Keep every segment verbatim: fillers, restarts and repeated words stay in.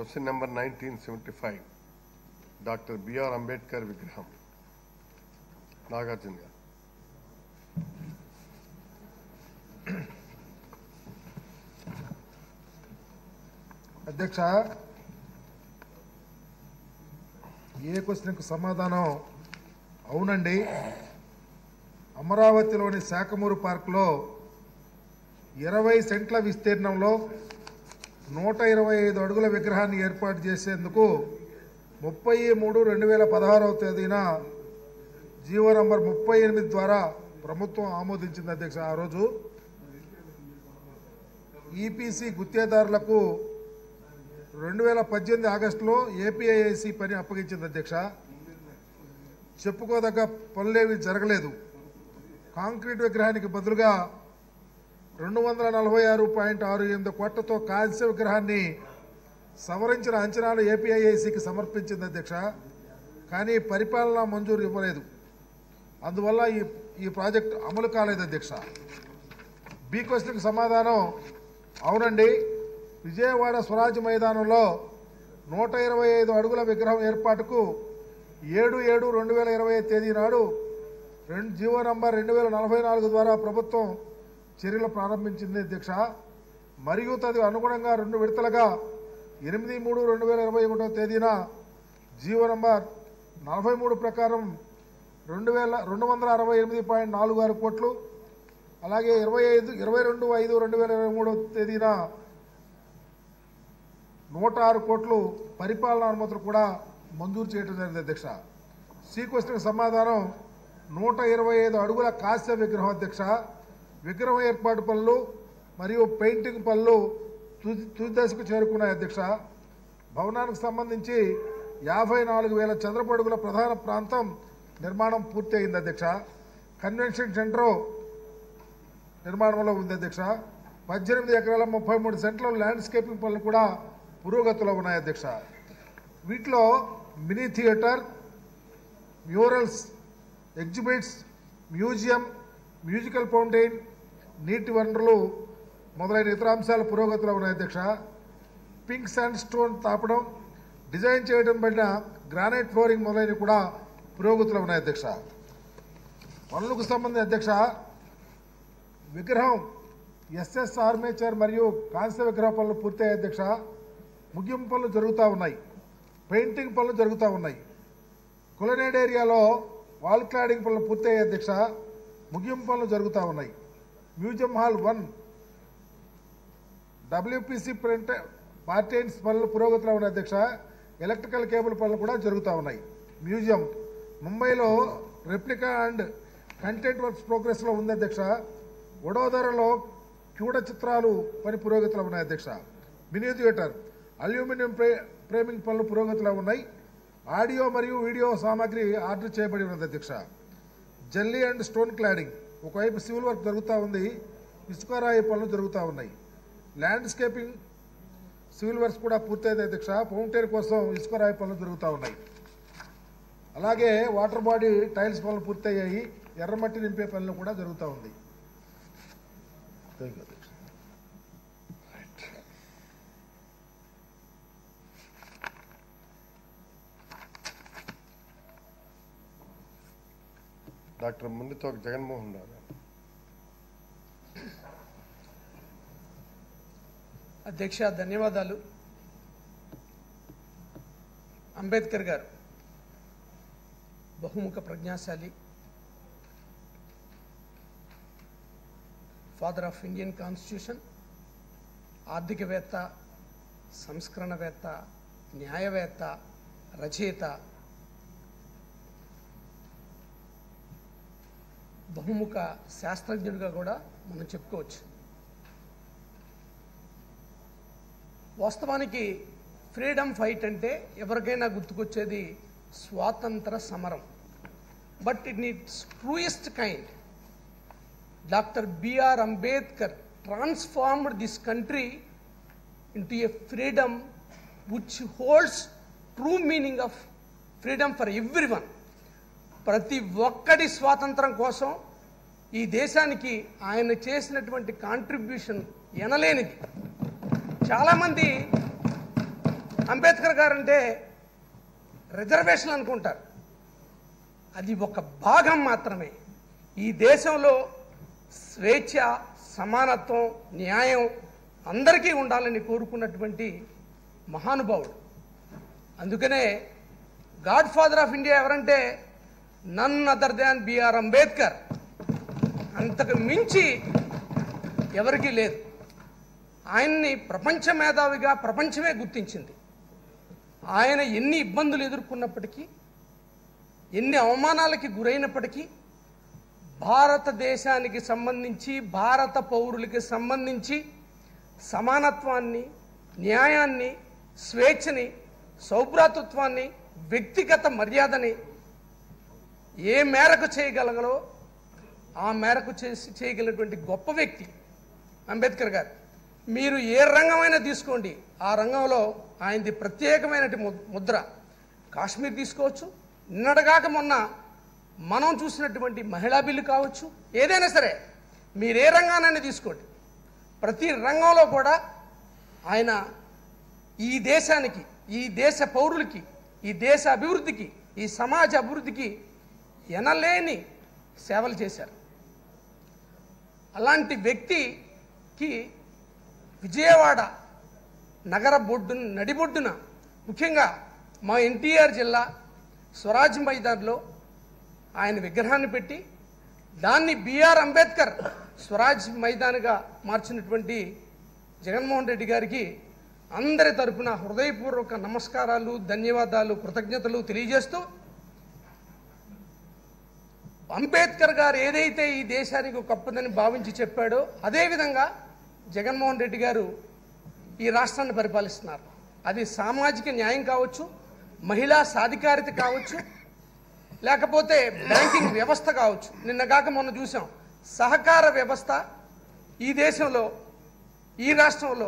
Question number nineteen seventy five doctor BR Ambedkar విగ్రహం. నాగార్జున గారు. అధ్యక్ష, ఏ క్వశ్చన్కు సమాధానం అవునండి. అమరావతిలోని శాఖమూరు పార్కులో ఇరవై సెంట్ల విస్తీర్ణంలో నూట ఇరవై ఐదు అడుగుల విగ్రహాన్ని ఏర్పాటు చేసేందుకు ముప్పై మూడు రెండు వేల పదహారవ తేదీన జీవో నంబర్ ముప్పై ఎనిమిది ద్వారా ప్రభుత్వం ఆమోదించింది అధ్యక్ష. ఆ రోజు ఈపీసీ గుత్తేదారులకు రెండు వేల పద్దెనిమిది ఆగస్టులో ఏపీఐఐసి పని అప్పగించింది అధ్యక్ష. చెప్పుకోదగ్గ పనులేవి జరగలేదు. కాంక్రీట్ విగ్రహానికి బదులుగా రెండు వందల నలభై ఆరు పాయింట్ ఆరు ఎనిమిది కోట్లతో కాంస్య విగ్రహాన్ని సవరించిన అంచనాలు ఏపీఐఐసికి సమర్పించింది అధ్యక్ష. కానీ పరిపాలనా మంజూరు ఇవ్వలేదు. అందువల్ల ఈ ఈ ప్రాజెక్టు అమలు కాలేదు అధ్యక్ష. బి క్వశ్చన్కి సమాధానం అవునండి. విజయవాడ స్వరాజ్ మైదానంలో నూట ఇరవై ఐదు అడుగుల విగ్రహం ఏర్పాటుకు ఏడు ఏడు రెండు వేల ఇరవై ఐదు తేదీ నాడు రెండు జీవో నంబర్ రెండు వేల నలభై నాలుగు ద్వారా ప్రభుత్వం చర్యలు ప్రారంభించింది అధ్యక్ష. మరియు తది అనుగుణంగా రెండు విడతలుగా ఎనిమిది మూడు రెండు వేల ఇరవై ఒకటో తేదీన జీవో నంబర్ నలభై మూడు ప్రకారం రెండు వేల రెండు వందల అరవై ఎనిమిది పాయింట్ నాలుగు ఆరు కోట్లు, అలాగే ఇరవై ఐదు ఇరవై రెండు ఐదు రెండు వేల ఇరవై మూడో తేదీన నూట ఆరు కోట్లు పరిపాలనా అనుమతులు కూడా మంజూరు చేయడం జరిగింది అధ్యక్ష. సి క్వశ్చన్కి సమాధానం నూట ఇరవై ఐదు అడుగుల కాంస్య విగ్రహం అధ్యక్ష. విగ్రహం ఏర్పాటు పనులు మరియు పెయింటింగ్ పనులు తుది తుది దశకు చేరుకున్నాయి అధ్యక్ష. భవనానికి సంబంధించి యాభై నాలుగు వేల చదరపు అడుగుల ప్రధాన ప్రాంతం నిర్మాణం పూర్తి అయింది అధ్యక్ష. కన్వెన్షన్ సెంటర్ నిర్మాణంలో ఉంది అధ్యక్ష. పద్దెనిమిది ఎకరాల ముప్పై మూడు సెంట్ల ల్యాండ్స్కేపింగ్ పనులు కూడా పురోగతిలో ఉన్నాయి అధ్యక్ష. వీటిలో mini theatre, murals, exhibits, museum, musical fountain, నీటి వనరులు మొదలైన ఇతర అంశాలు పురోగతిలో ఉన్నాయి అధ్యక్ష. పింక్ శాండ్ స్టోన్ తాపడం, డిజైన్ చేయడం పడిన గ్రానైట్ ఫ్లోరింగ్ మొదలైనవి కూడా పురోగతిలో ఉన్నాయి అధ్యక్ష. పనులకు సంబంధించి అధ్యక్ష, విగ్రహం ఎస్ఎస్ ఆర్మేచర్ మరియు కాంస్య విగ్రహ పనులు పూర్తయ్యాయి అధ్యక్ష. ముగింపు పనులు జరుగుతూ ఉన్నాయి. పెయింటింగ్ పనులు జరుగుతూ ఉన్నాయి. కులనేడ్ ఏరియాలో వాల్ క్లాడింగ్ పనులు పూర్తయ్యాయి అధ్యక్ష. ముగింపు పనులు జరుగుతూ ఉన్నాయి. Museum hall one WPC print partitions పనులు పురోగతిలో ఉన్నాయి అధ్యక్ష. ఎలక్ట్రికల్ కేబుల్ పనులు కూడా జరుగుతూ ఉన్నాయి. మ్యూజియం ముంబైలో రెప్లికా అండ్ కంటెంట్ వర్క్స్ ప్రోగ్రెస్లో ఉంది అధ్యక్ష. వడోదరలో క్యూడ చిత్రాలు పని పురోగతిలో ఉన్నాయి అధ్యక్ష. మినీ థియేటర్, అల్యూమినియం ఫ్రే ఫ్రేమింగ్ పనులు పురోగతిలో ఉన్నాయి. ఆడియో మరియు వీడియో సామాగ్రి ఆర్డర్ చేయబడి ఉన్నది అధ్యక్ష. జల్లీ అండ్ స్టోన్ క్లాడింగ్ ఒకవైపు సివిల్ వర్క్ జరుగుతూ ఉంది. ఇసుకరాయి పనులు జరుగుతూ ఉన్నాయి. ల్యాండ్స్కేపింగ్ సివిల్ వర్క్స్ కూడా పూర్తయింది అధ్యక్ష. ఫౌంటైన్ కోసం ఇసుకరాయి పనులు జరుగుతూ ఉన్నాయి. అలాగే వాటర్ బాడీ టైల్స్ పనులు పూర్తయ్యాయి. ఎర్రమట్టి నింపే పనులు కూడా జరుగుతూ ఉంది. థ్యాంక్ యూ అధ్యక్ష. డాక్టర్ ముందుతోక జగన్మోహన్ రావు. అధ్యక్ష, ధన్యవాదాలు. అంబేద్కర్ గారు బహుముఖ ప్రజ్ఞాశాలి, ఫాదర్ ఆఫ్ ఇండియన్ కాన్స్టిట్యూషన్, ఆర్థికవేత్త, సంస్కరణవేత్త, న్యాయవేత్త, రచయిత, బహుముఖ శాస్త్రజ్ఞుడిగా కూడా మనం చెప్పుకోవచ్చు. వాస్తవానికి ఫ్రీడమ్ ఫైట్ అంటే ఎవరికైనా గుర్తుకొచ్చేది స్వాతంత్ర సమరం. But in its truest kind doctor BR Ambedkar transformed this country into a freedom which holds true meaning of freedom for everyone. ప్రతి ఒక్కడి స్వాతంత్రం కోసం ఈ దేశానికి ఆయన చేసినటువంటి కాంట్రిబ్యూషన్ ఎనలేనిది. చాలామంది అంబేద్కర్ గారు అంటే రిజర్వేషన్ అనుకుంటారు. అది ఒక భాగం మాత్రమే. ఈ దేశంలో స్వేచ్ఛ, సమానత్వం, న్యాయం అందరికీ ఉండాలని కోరుకున్నటువంటి మహానుభావుడు. అందుకనే గాడ్ ఫాదర్ ఆఫ్ ఇండియా ఎవరంటే none other than B R Ambedkar. అంతకు మించి ఎవరికీ లేదు. ఆయన్ని ప్రపంచ మేధావిగా ప్రపంచమే గుర్తించింది. ఆయన ఎన్ని ఇబ్బందులు ఎదుర్కొన్నప్పటికీ, ఎన్ని అవమానాలకి గురైనప్పటికీ భారతదేశానికి సంబంధించి, భారత పౌరులకి సంబంధించి సమానత్వాన్ని, న్యాయాన్ని, స్వేచ్ఛని, సౌభ్రాతృత్వాన్ని, వ్యక్తిగత మర్యాదని ఏ మేరకు చేయగలగలో ఆ మేరకు చేసి చేయగలిగినటువంటి గొప్ప వ్యక్తి అంబేద్కర్ గారు. మీరు ఏ రంగమైనా తీసుకోండి, ఆ రంగంలో ఆయనది ప్రత్యేకమైన ముద్ర. కాశ్మీర్ తీసుకోవచ్చు, నిన్నడగాక మొన్న మనం చూసినటువంటి మహిళా బిల్లు కావచ్చు, ఏదైనా సరే మీరు ఏ రంగానైనా తీసుకోండి, ప్రతి రంగంలో కూడా ఆయన ఈ దేశానికి, ఈ దేశ పౌరులకి, ఈ దేశ అభివృద్ధికి, ఈ సమాజ అభివృద్ధికి ఎనలేని సేవలు చేశారు. అలాంటి వ్యక్తికి విజయవాడ నగర బొడ్డు నడిబొడ్డున, ముఖ్యంగా మా ఎన్టీఆర్ జిల్లా స్వరాజ్ మైదాన్లో ఆయన విగ్రహాన్ని పెట్టి దాన్ని బిఆర్ అంబేద్కర్ స్వరాజ్ మైదాన్గా మార్చినటువంటి జగన్మోహన్ రెడ్డి గారికి అందరి తరపున హృదయపూర్వక నమస్కారాలు, ధన్యవాదాలు, కృతజ్ఞతలు తెలియజేస్తూ, అంబేద్కర్ గారు ఏదైతే ఈ దేశానికి గొప్పదని భావించి చెప్పాడో అదేవిధంగా జగన్మోహన్ రెడ్డి గారు ఈ రాష్ట్రాన్ని పరిపాలిస్తున్నారు. అది సామాజిక న్యాయం కావచ్చు, మహిళా సాధికారిత కావచ్చు, లేకపోతే బ్యాంకింగ్ వ్యవస్థ కావచ్చు. నిన్నగాక మొన్న చూసాం, సహకార వ్యవస్థ ఈ దేశంలో, ఈ రాష్ట్రంలో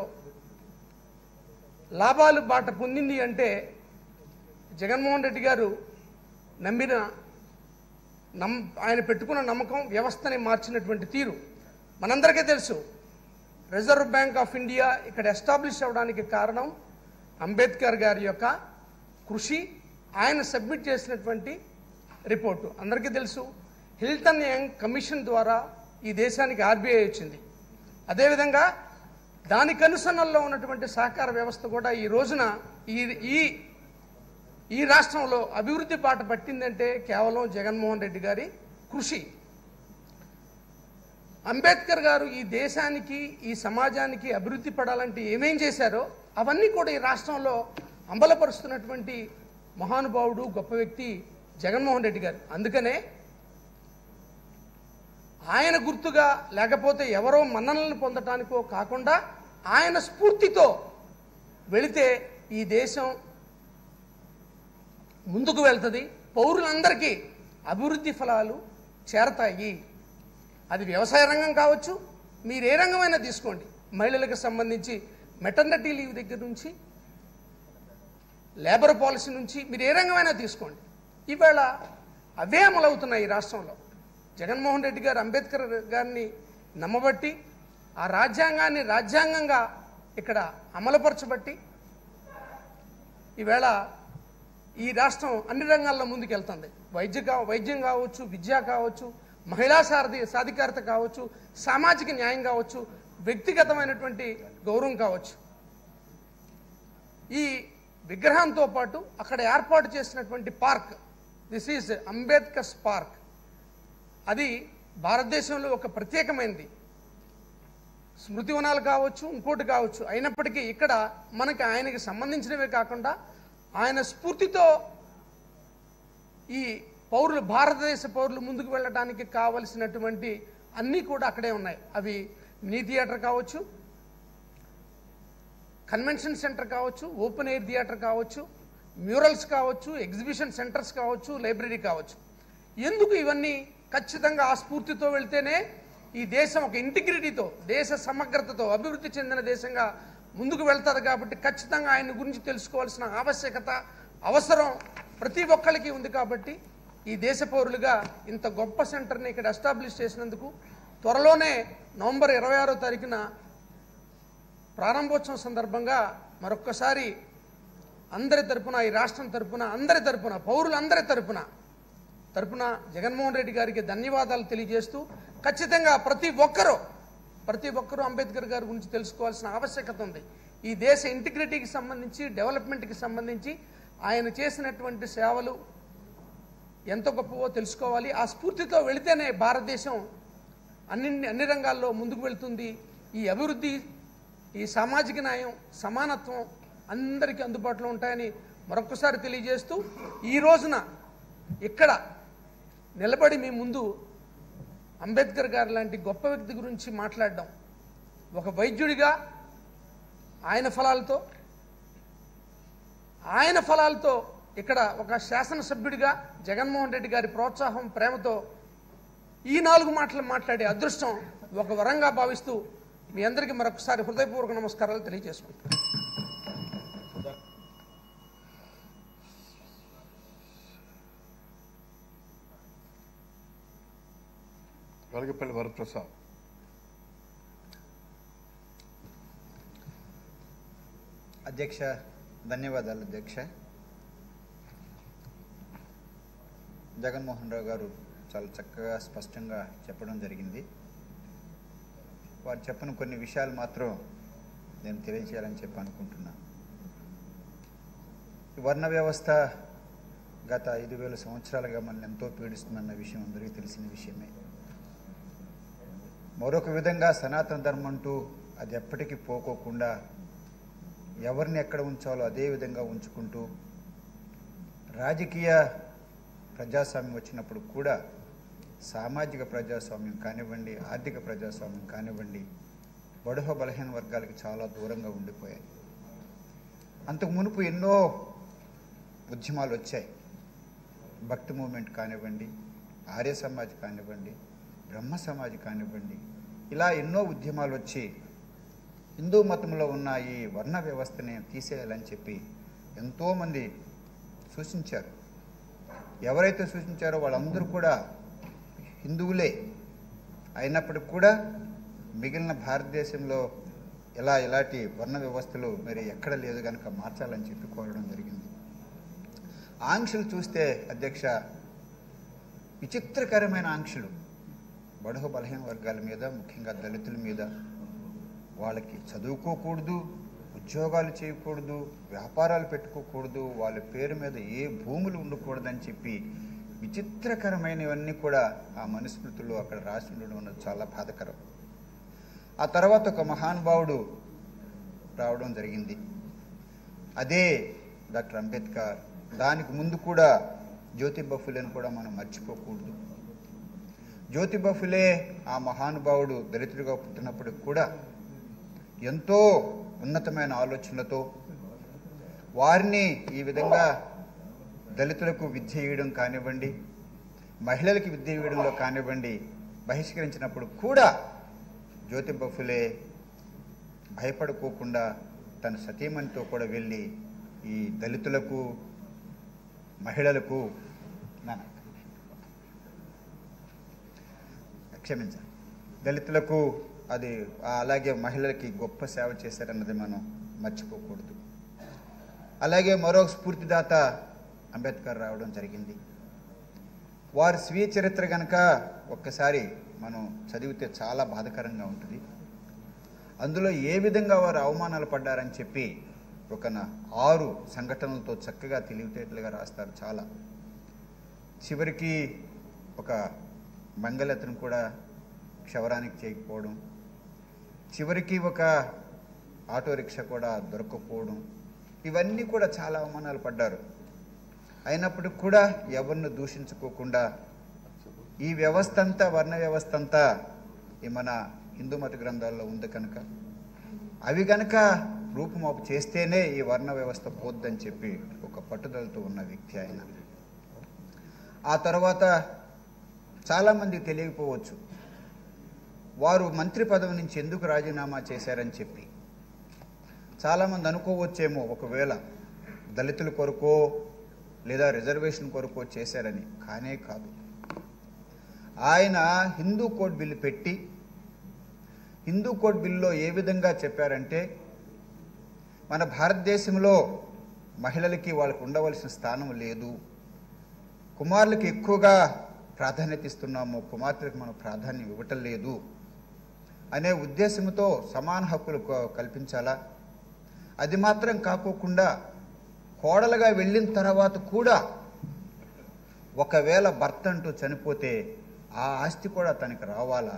లాభాలు బాట పొందింది అంటే జగన్మోహన్ రెడ్డి గారు నమ్మిన నమ్ ఆయన పెట్టుకున్న నమ్మకం, వ్యవస్థని మార్చినటువంటి తీరు మనందరికీ తెలుసు. రిజర్వ్ బ్యాంక్ ఆఫ్ ఇండియా ఇక్కడ ఎస్టాబ్లిష్ అవ్వడానికి కారణం అంబేద్కర్ గారి యొక్క కృషి, ఆయన సబ్మిట్ చేసినటువంటి రిపోర్టు అందరికీ తెలుసు. హిల్టన్ యంగ్ కమిషన్ ద్వారా ఈ దేశానికి ఆర్బీఐ వచ్చింది. అదేవిధంగా దానికి అనుసరణలో ఉన్నటువంటి సహకార వ్యవస్థ కూడా ఈ రోజున ఈ ఈ ఈ రాష్ట్రంలో అభివృద్ధి బాట పట్టిందంటే కేవలం జగన్మోహన్ రెడ్డి గారి కృషి. అంబేద్కర్ గారు ఈ దేశానికి, ఈ సమాజానికి అభివృద్ధి పడాలంటే ఏమేం చేశారో అవన్నీ కూడా ఈ రాష్ట్రంలో అమలుపరుస్తున్నటువంటి మహానుభావుడు, గొప్ప వ్యక్తి జగన్మోహన్ రెడ్డి గారు. అందుకనే ఆయన గుర్తుగా, లేకపోతే ఎవరో మన్ననలను పొందటానికో కాకుండా ఆయన స్ఫూర్తితో వెళితే ఈ దేశం ముందుకు వెళ్తుంది, పౌరులందరికీ అభివృద్ధి ఫలాలు చేరతాయి. అది వ్యవసాయ రంగం కావచ్చు, మీరు ఏ రంగమైనా తీసుకోండి, మహిళలకు సంబంధించి మెటర్నిటీ లీవ్ దగ్గర నుంచి, లేబర్ పాలసీ నుంచి మీరు ఏ రంగమైనా తీసుకోండి, ఇవాళ అవే అమలవుతున్నాయి ఈ రాష్ట్రంలో. జగన్మోహన్ రెడ్డి గారు అంబేద్కర్ గారిని నమ్మబట్టి, ఆ రాజ్యాంగాన్ని రాజ్యాంగంగా ఇక్కడ అమలుపరచబట్టి ఈవేళ ఈ రాష్ట్రం అన్ని రంగాల్లో ముందుకెళ్తుంది. వైద్య వైద్యం కావచ్చు, విద్య కావచ్చు, మహిళా సారథి సాధికారత కావచ్చు, సామాజిక న్యాయం కావచ్చు, వ్యక్తిగతమైనటువంటి గౌరవం కావచ్చు. ఈ విగ్రహంతో పాటు అక్కడ ఏర్పాటు చేసినటువంటి park, this is Ambedkar's park, అది భారతదేశంలో ఒక ప్రత్యేకమైనది. స్మృతివనాలు కావచ్చు, ఇంకోటి కావచ్చు, అయినప్పటికీ ఇక్కడ మనకి ఆయనకి సంబంధించినవే కాకుండా ఆయన స్ఫూర్తితో ఈ పౌరులు, భారతదేశ పౌరులు ముందుకు వెళ్ళడానికి కావలసినటువంటి అన్నీ కూడా అక్కడే ఉన్నాయి. అవి మినీ థియేటర్ కావచ్చు, కన్వెన్షన్ సెంటర్ కావచ్చు, ఓపెన్ ఎయిర్ థియేటర్ కావచ్చు, మ్యూరల్స్ కావచ్చు, ఎగ్జిబిషన్ సెంటర్స్ కావచ్చు, లైబ్రరీ కావచ్చు. ఎందుకు ఇవన్నీ? ఖచ్చితంగా ఆ స్ఫూర్తితో వెళ్తేనే ఈ దేశం ఒక ఇంటిగ్రిటీతో, దేశ సమగ్రతతో అభివృద్ధి చెందిన దేశంగా ముందుకు వెళ్తారు. కాబట్టి ఖచ్చితంగా ఆయన గురించి తెలుసుకోవాల్సిన ఆవశ్యకత, అవసరం ప్రతి ఒక్కరికి ఉంది. కాబట్టి ఈ దేశ పౌరులుగా ఇంత గొప్ప సెంటర్ని ఇక్కడ ఎస్టాబ్లిష్ చేసినందుకు, త్వరలోనే నవంబర్ ఇరవై ఆరో తారీఖున ప్రారంభోత్సవం సందర్భంగా మరొక్కసారి అందరి తరపున, ఈ రాష్ట్రం తరపున, అందరి తరపున, పౌరులందరి తరపున తరపున జగన్మోహన్ రెడ్డి గారికి ధన్యవాదాలు తెలియజేస్తూ, ఖచ్చితంగా ప్రతి ఒక్కరూ ప్రతి ఒక్కరూ అంబేద్కర్ గారి గురించి తెలుసుకోవాల్సిన ఆవశ్యకత ఉంది. ఈ దేశ ఇంటిగ్రిటీకి సంబంధించి, డెవలప్మెంట్కి సంబంధించి ఆయన చేసినటువంటి సేవలు ఎంత గొప్పవో తెలుసుకోవాలి. ఆ స్ఫూర్తితో వెళితేనే భారతదేశం అన్ని అన్ని రంగాల్లో ముందుకు వెళుతుంది. ఈ అభివృద్ధి, ఈ సామాజిక న్యాయం, సమానత్వం అందరికీ అందుబాటులో ఉంటాయని మరొకసారి తెలియజేస్తూ, ఈ రోజున ఇక్కడ నిలబడి మీ ముందు అంబేద్కర్ గారు లాంటి గొప్ప వ్యక్తి గురించి మాట్లాడడం, ఒక వైద్యుడిగా ఆయన ఫలాలతో ఆయన ఫలాలతో ఇక్కడ ఒక శాసనసభ్యుడిగా జగన్మోహన్ రెడ్డి గారి ప్రోత్సాహం, ప్రేమతో ఈ నాలుగు మాటలు మాట్లాడే అదృష్టం ఒక వరంగా భావిస్తూ మీ అందరికీ మరొకసారి హృదయపూర్వక నమస్కారాలు తెలియజేసుకుంటాను. వెలగపల్లి వరప్రసాద్. అధ్యక్ష, ధన్యవాదాలు అధ్యక్ష. జగన్మోహన్ రావు గారు చాలా చక్కగా స్పష్టంగా చెప్పడం జరిగింది. వారు చెప్పిన కొన్ని విషయాలు మాత్రం నేను తెలియజేయాలని చెప్పి అనుకుంటున్నాను. ఈ వర్ణ వ్యవస్థ గత ఐదు వేల సంవత్సరాలుగా మనల్ని ఎంతో పీడిస్తుందన్న విషయం అందరికీ తెలిసిన విషయమే. మరొక విధంగా సనాతన ధర్మం అంటూ అది ఎప్పటికీ పోకోకుండా ఎవరిని ఎక్కడ ఉంచాలో అదే విధంగా ఉంచుకుంటూ, రాజకీయ ప్రజాస్వామ్యం వచ్చినప్పుడు కూడా సామాజిక ప్రజాస్వామ్యం కానివ్వండి, ఆర్థిక ప్రజాస్వామ్యం కానివ్వండి, బడుహ బలహీన వర్గాలకి చాలా దూరంగా ఉండిపోయాయి. అంతకు మునుపు ఎన్నో ఉద్యమాలు వచ్చాయి. భక్తి మూమెంట్ కానివ్వండి, ఆర్య సమాజ్ కానివ్వండి, బ్రహ్మ సమాజ్ కానివ్వండి, ఇలా ఎన్నో ఉద్యమాలు వచ్చి హిందూ మతంలో ఉన్న ఈ వర్ణ వ్యవస్థని తీసేయాలని చెప్పి ఎంతోమంది సూచించారు. ఎవరైతే సూచించారో వాళ్ళందరూ కూడా హిందువులే అయినప్పటికి కూడా మిగిలిన భారతదేశంలో ఇలా ఇలాంటి వర్ణ వ్యవస్థలు మరి ఎక్కడ లేదు కనుక మార్చాలని చెప్పి కోరడం జరిగింది. ఆంక్షలు చూస్తే అధ్యక్ష, విచిత్రకరమైన ఆంక్షలు బడుహ బలహీన వర్గాల మీద, ముఖ్యంగా దళితుల మీద. వాళ్ళకి చదువుకోకూడదు, ఉద్యోగాలు చేయకూడదు, వ్యాపారాలు పెట్టుకోకూడదు, వాళ్ళ పేరు మీద ఏ భూములు ఉండకూడదని చెప్పి విచిత్రకరమైనవన్నీ కూడా ఆ మనుస్మృతులు అక్కడ రాసి ఉండడం అన్నది చాలా బాధకరం. ఆ తర్వాత ఒక మహానుభావుడు రావడం జరిగింది, అదే డాక్టర్ అంబేద్కర్. దానికి ముందు కూడా జ్యోతిబా ఫులేని కూడా మనం మర్చిపోకూడదు. జ్యోతిబా ఫులే ఆ మహానుభావుడు దళితుడిగా పుట్టినప్పటికి కూడా ఎంతో ఉన్నతమైన ఆలోచనలతో వారిని ఈ విధంగా దళితులకు విద్య ఇవ్వడం కానివ్వండి, మహిళలకి విద్య ఇవ్వడంలో కానివ్వండి బహిష్కరించినప్పుడు కూడా జ్యోతిబా ఫులే భయపడుకోకుండా తన సతీమణితో కూడా వెళ్ళి ఈ దళితులకు, మహిళలకు క్షమించాలి దళితులకు అది అలాగే మహిళలకి గొప్ప సేవ చేశారన్నది మనం మర్చిపోకూడదు. అలాగే మరో స్ఫూర్తిదాత అంబేద్కర్ రావడం జరిగింది. వారి స్వీయ చరిత్ర కనుక ఒక్కసారి మనం చదివితే చాలా బాధాకరంగా ఉంటుంది. అందులో ఏ విధంగా వారు అవమానాలు పడ్డారని చెప్పి ఒక ఆరు సంఘటనలతో చక్కగా తెలివితేటలుగా రాస్తారు. చాలా చివరికి ఒక మంగళతను కూడా క్షవరానికి చేయకపోవడం, చివరికి ఒక ఆటో రిక్షా కూడా దొరకకపోవడం, ఇవన్నీ కూడా చాలా అవమానాలు పడ్డారు. అయినప్పటికి కూడా ఎవరిని దూషించుకోకుండా ఈ వ్యవస్థ అంతా, వర్ణ వ్యవస్థ అంతా ఈ మన హిందూ మత గ్రంథాల్లో ఉంది కనుక అవి కనుక రూపుమాపు చేస్తేనే ఈ వర్ణ వ్యవస్థ పోద్దని చెప్పి ఒక పట్టుదలతో ఉన్న వ్యక్తి ఆయన. ఆ తర్వాత చాలామందికి తెలియకపోవచ్చు వారు మంత్రి పదవి నుంచి ఎందుకు రాజీనామా చేశారని చెప్పి. చాలామంది అనుకోవచ్చేమో ఒకవేళ దళితుల కొరకో లేదా రిజర్వేషన్ కొరకో చేశారని. కానే కాదు. ఆయన హిందూ కోడ్ బిల్లు పెట్టి హిందూ కోడ్ బిల్లులో ఏ విధంగా చెప్పారంటే మన భారతదేశంలో మహిళలకి వాళ్ళకు ఉండవలసిన స్థానం లేదు, కుమారులకు ఎక్కువగా ప్రాధాన్యత ఇస్తున్నాము, కుమార్తెలకు మనం ప్రాధాన్యం ఇవ్వటం లేదు అనే ఉద్దేశంతో సమాన హక్కులు కల్పించాలా? అది మాత్రం కాకోకుండా కోడలుగా వెళ్ళిన తర్వాత కూడా ఒకవేళ భర్త అంటూ చనిపోతే ఆ ఆస్తి కూడా తనకి రావాలా?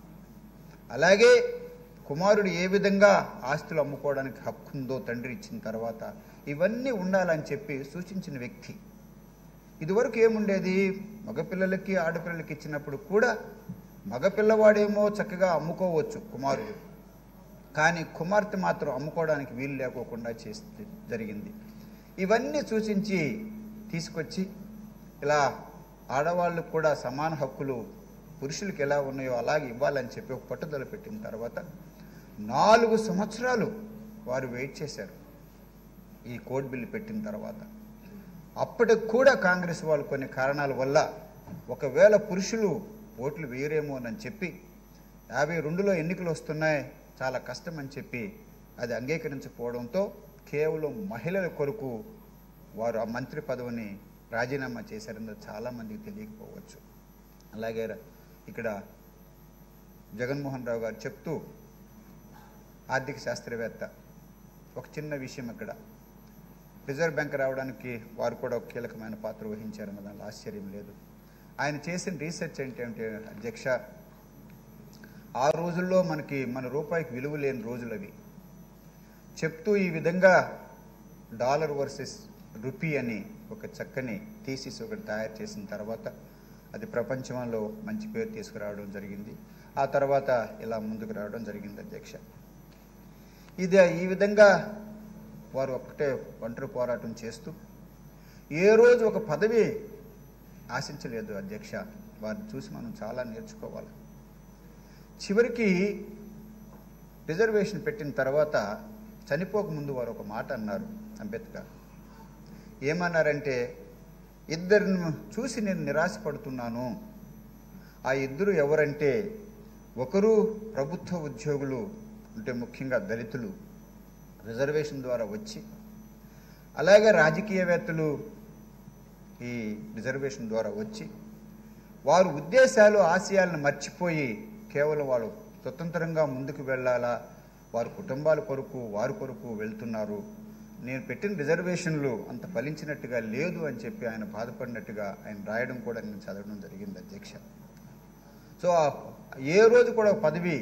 అలాగే కుమారుడు ఏ విధంగా ఆస్తులు అమ్ముకోవడానికి హక్కు ఉందో తండ్రి ఇచ్చిన తర్వాత ఇవన్నీ ఉండాలని చెప్పి సూచించిన వ్యక్తి. ఇదివరకు ఏముండేది, మగపిల్లలకి ఆడపిల్లలకి ఇచ్చినప్పుడు కూడా మగపిల్లవాడేమో చక్కగా అమ్ముకోవచ్చు కుమారుడు, కానీ కుమార్తె మాత్రం అమ్ముకోవడానికి వీలు లేకోకుండా చేస్తే జరిగింది. ఇవన్నీ సూచించి తీసుకొచ్చి ఇలా ఆడవాళ్ళకు కూడా సమాన హక్కులు పురుషులకు ఎలా ఉన్నాయో అలాగే ఇవ్వాలని చెప్పి ఒక పట్టుదల పెట్టిన తర్వాత నాలుగు సంవత్సరాలు వారు వెయిట్ చేశారు ఈ కోడ్ బిల్లు పెట్టిన తర్వాత. అప్పటికి కూడా కాంగ్రెస్ వాళ్ళు కొన్ని కారణాల వల్ల ఒకవేళ పురుషులు ఓట్లు వేయరేమోనని చెప్పి యాభై రెండులో ఎన్నికలు వస్తున్నాయి, చాలా కష్టం అని చెప్పి అది అంగీకరించకపోవడంతో కేవలం మహిళల కొరకు వారు ఆ మంత్రి పదవిని రాజీనామా చేశారన్నది చాలామందికి తెలియకపోవచ్చు. అలాగే ఇక్కడ జగన్మోహన్ రావు గారు చెప్తూ, ఆర్థిక శాస్త్రవేత్త, ఒక చిన్న విషయం, అక్కడ రిజర్వ్ బ్యాంక్ రావడానికి వారు కూడా ఒక కీలకమైన పాత్ర వహించారన్న దానిలో ఆశ్చర్యం లేదు. ఆయన చేసిన రీసెర్చ్ ఏంటంటే అధ్యక్ష, ఆ రోజుల్లో మనకి మన రూపాయికి విలువ లేని రోజులు అవి చెప్తూ ఈ విధంగా డాలర్ వర్సెస్ రూపీ అని ఒక చక్కని థీసిస్ ఒకటి తయారు చేసిన తర్వాత అది ప్రపంచంలో మంచి పేరు తీసుకురావడం జరిగింది. ఆ తర్వాత ఇలా ముందుకు రావడం జరిగింది అధ్యక్ష. ఇది ఈ విధంగా వారు ఒక్కటే ఒంటరి పోరాటం చేస్తూ ఏ రోజు ఒక పదవి ఆశించలేదు అధ్యక్ష. వారిని చూసి మనం చాలా నేర్చుకోవాలి. చివరికి రిజర్వేషన్ పెట్టిన తర్వాత చనిపోకముందు వారు ఒక మాట అన్నారు అంబేద్కర్. ఏమన్నారంటే, ఇద్దరిని చూసి నేను నిరాశపడుతున్నాను. ఆ ఇద్దరు ఎవరంటే, ఒకరు ప్రభుత్వ ఉద్యోగులు, అంటే ముఖ్యంగా దళితులు రిజర్వేషన్ ద్వారా వచ్చి, అలాగే రాజకీయవేత్తలు ఈ రిజర్వేషన్ ద్వారా వచ్చి వారు ఉద్దేశాలు ఆశయాలను మర్చిపోయి కేవలం వాళ్ళు స్వతంత్రంగా ముందుకు వెళ్ళాలా, వారి కుటుంబాల కొరకు వారి కొరకు వెళ్తున్నారు. నేను పెట్టిన రిజర్వేషన్లు అంత ఫలించినట్టుగా లేదు అని చెప్పి ఆయన బాధపడినట్టుగా ఆయన రాయడం కూడా నేను చదవడం జరిగింది అధ్యక్ష. సో ఏ రోజు కూడా పదవి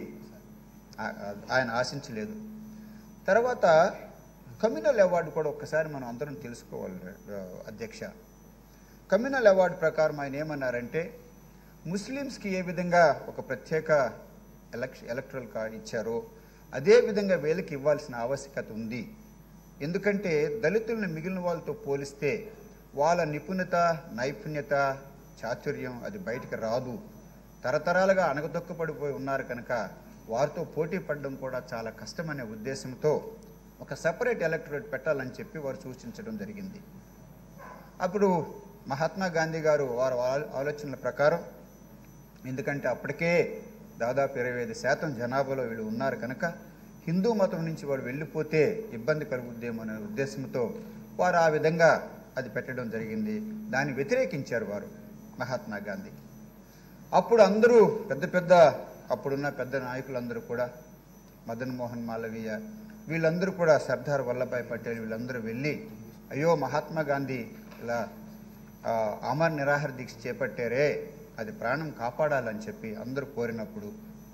ఆయన ఆశించలేదు. తర్వాత కమ్యూనల్ అవార్డు కూడా ఒక్కసారి మనం అందరం తెలుసుకోవాలి అధ్యక్ష. కమ్యూనల్ అవార్డు ప్రకారం ఆయన ఏమన్నారంటే, ముస్లిమ్స్కి ఏ విధంగా ఒక ప్రత్యేక ఎలక్ష ఎలక్టరల్ కార్డు ఇచ్చారో అదేవిధంగా వీళ్ళకి ఇవ్వాల్సిన ఆవశ్యకత ఉంది. ఎందుకంటే దళితులను మిగిలిన వాళ్ళతో పోలిస్తే వాళ్ళ నిపుణత, నైపుణ్యత, చాతుర్యం అది బయటికి రాదు. తరతరాలుగా అణగదొక్కపడిపోయి ఉన్నారు కనుక వారితో పోటీ పడడం కూడా చాలా కష్టమనే ఉద్దేశంతో ఒక సపరేట్ ఎలక్టరేట్ పెట్టాలని చెప్పి వారు సూచించడం జరిగింది. అప్పుడు మహాత్మా గాంధీ గారు వారి ఆలోచనల ప్రకారం, ఎందుకంటే అప్పటికే దాదాపు ఇరవై ఐదు శాతం జనాభాలో వీళ్ళు ఉన్నారు కనుక హిందూ మతం నుంచి వాడు వెళ్ళిపోతే ఇబ్బంది కలుగుద్దేమో అనే ఉద్దేశంతో వారు ఆ విధంగా అది పెట్టడం జరిగింది. దాన్ని వ్యతిరేకించారు వారు మహాత్మా గాంధీ. అప్పుడు అందరూ పెద్ద పెద్ద అప్పుడున్న పెద్ద నాయకులందరూ కూడా, మదన్ మోహన్ మాలవీయ వీళ్ళందరూ కూడా, సర్దార్ వల్లభాయ్ పటేల్ వీళ్ళందరూ వెళ్ళి, అయ్యో మహాత్మా గాంధీ ఇలా అమర్ నిరాహార దీక్ష చేపట్టారే, అది ప్రాణం కాపాడాలని చెప్పి అందరూ కోరినప్పుడు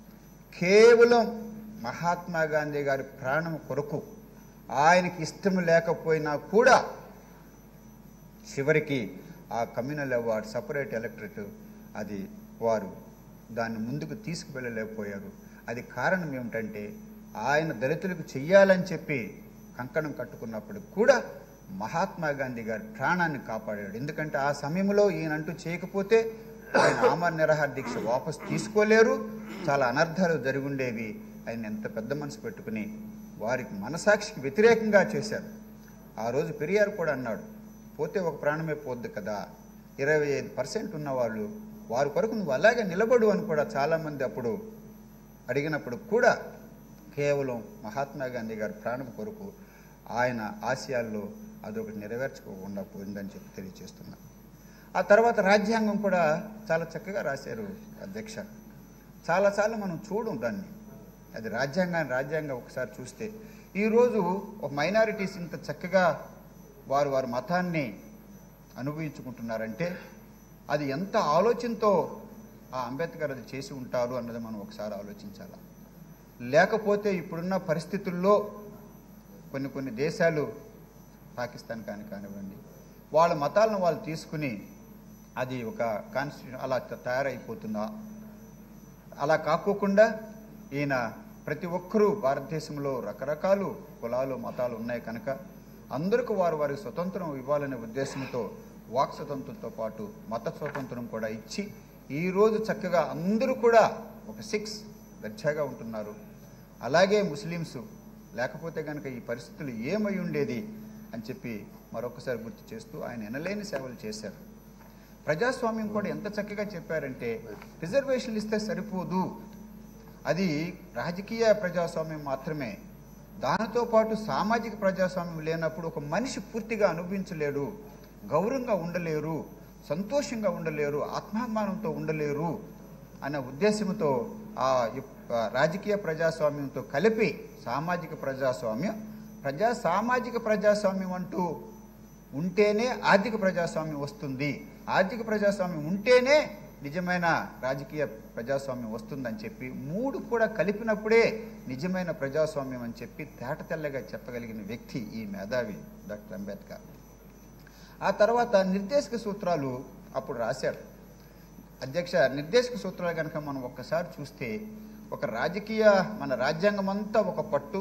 కేవలం మహాత్మా గాంధీ గారి ప్రాణం కొరకు ఆయనకి ఇష్టం లేకపోయినా కూడా చివరికి ఆ కమ్యూనల్ అవార్డ్ సపరేట్ ఎలక్టరేట్ అది వారు దాన్ని ముందుకు తీసుకువెళ్ళలేకపోయారు. అది కారణం ఏమిటంటే, ఆయన దళితులకు చెయ్యాలని చెప్పి కంకణం కట్టుకున్నప్పుడు కూడా మహాత్మా గాంధీ గారి ప్రాణాన్ని కాపాడాడు. ఎందుకంటే ఆ సమయంలో ఈయనంటూ చేయకపోతే ఆయన ఆమర నిరాహార దీక్ష వాపసు తీసుకోలేరు, చాలా అనర్థాలు జరుగుండేవి. ఆయన ఎంత పెద్ద మనసు పెట్టుకుని వారికి మనసాక్షికి వ్యతిరేకంగా చేశారు. ఆ రోజు పెరియార్ కూడా అన్నాడు, పోతే ఒక ప్రాణమే పోద్ది కదా, ఇరవై ఐదు పర్సెంట్ ఉన్నవాళ్ళు వారి కొరకు నువ్వు అలాగే నిలబడు అని కూడా చాలామంది అప్పుడు అడిగినప్పుడు కూడా కేవలం మహాత్మా గాంధీ గారి ప్రాణం కొరకు ఆయన ఆశయాల్లో అదొకటి నెరవేర్చుకోకుండా పోయిందని చెప్పి తెలియజేస్తున్నా. ఆ తర్వాత రాజ్యాంగం కూడా చాలా చక్కగా రాశారు అధ్యక్ష. చాలాసార్లు మనం చూడం దాన్ని, అది రాజ్యాంగాన్ని రాజ్యాంగం ఒకసారి చూస్తే ఈరోజు ఒక మైనారిటీస్ ఇంత చక్కగా వారు వారి మతాన్ని అనుభవించుకుంటున్నారంటే అది ఎంత ఆలోచనతో ఆ అంబేద్కర్ అది చేసి ఉంటారు అన్నది మనం ఒకసారి ఆలోచించాలి. లేకపోతే ఇప్పుడున్న పరిస్థితుల్లో కొన్ని కొన్ని దేశాలు, పాకిస్తాన్ కానీ కానివ్వండి, వాళ్ళ మతాలను వాళ్ళు తీసుకుని అది ఒక కాన్స్టిట్యూషన్ అలా తయారైపోతుందా? అలా కాకోకుండా ఈయన ప్రతి ఒక్కరూ భారతదేశంలో రకరకాలు కులాలు మతాలు ఉన్నాయి కనుక అందరికీ వారు వారికి స్వతంత్రం ఇవ్వాలనే ఉద్దేశంతో వాక్ స్వతంత్రంతో పాటు మత స్వతంత్రం కూడా ఇచ్చి ఈరోజు చక్కగా అందరూ కూడా ఒక సిక్స్ దర్జాగా ఉంటున్నారు. అలాగే ముస్లిమ్స్ లేకపోతే కనుక ఈ పరిస్థితులు ఏమై ఉండేది అని చెప్పి మరొకసారి గుర్తు చేస్తూ ఆయన ఎనలేని సేవలు చేశారు. ప్రజాస్వామ్యం కూడా ఎంత చక్కగా చెప్పారంటే రిజర్వేషన్లు ఇస్తే సరిపోదు, అది రాజకీయ ప్రజాస్వామ్యం మాత్రమే. దానితో పాటు సామాజిక ప్రజాస్వామ్యం లేనప్పుడు ఒక మనిషి పూర్తిగా అనుభవించలేడు, గౌరవంగా ఉండలేరు, సంతోషంగా ఉండలేరు, ఆత్మాభిమానంతో ఉండలేరు అన్న ఉద్దేశంతో ఆ రాజకీయ ప్రజాస్వామ్యంతో కలిపి సామాజిక ప్రజాస్వామ్యం, ప్రజా సామాజిక ప్రజాస్వామ్యం అంటూ ఉంటేనే ఆర్థిక ప్రజాస్వామ్యం వస్తుంది, ఆర్థిక ప్రజాస్వామ్యం ఉంటేనే నిజమైన రాజకీయ ప్రజాస్వామ్యం వస్తుందని చెప్పి మూడు కూడా కలిపినప్పుడే నిజమైన ప్రజాస్వామ్యం అని చెప్పి తేట తెల్లగా చెప్పగలిగిన వ్యక్తి ఈ మేధావి డాక్టర్ అంబేద్కర్. ఆ తర్వాత నిర్దేశక సూత్రాలు అప్పుడు రాశారు అధ్యక్ష. నిర్దేశక సూత్రాలు కనుక మనం ఒక్కసారి చూస్తే ఒక రాజకీయ మన రాజ్యాంగం అంతా ఒక పట్టు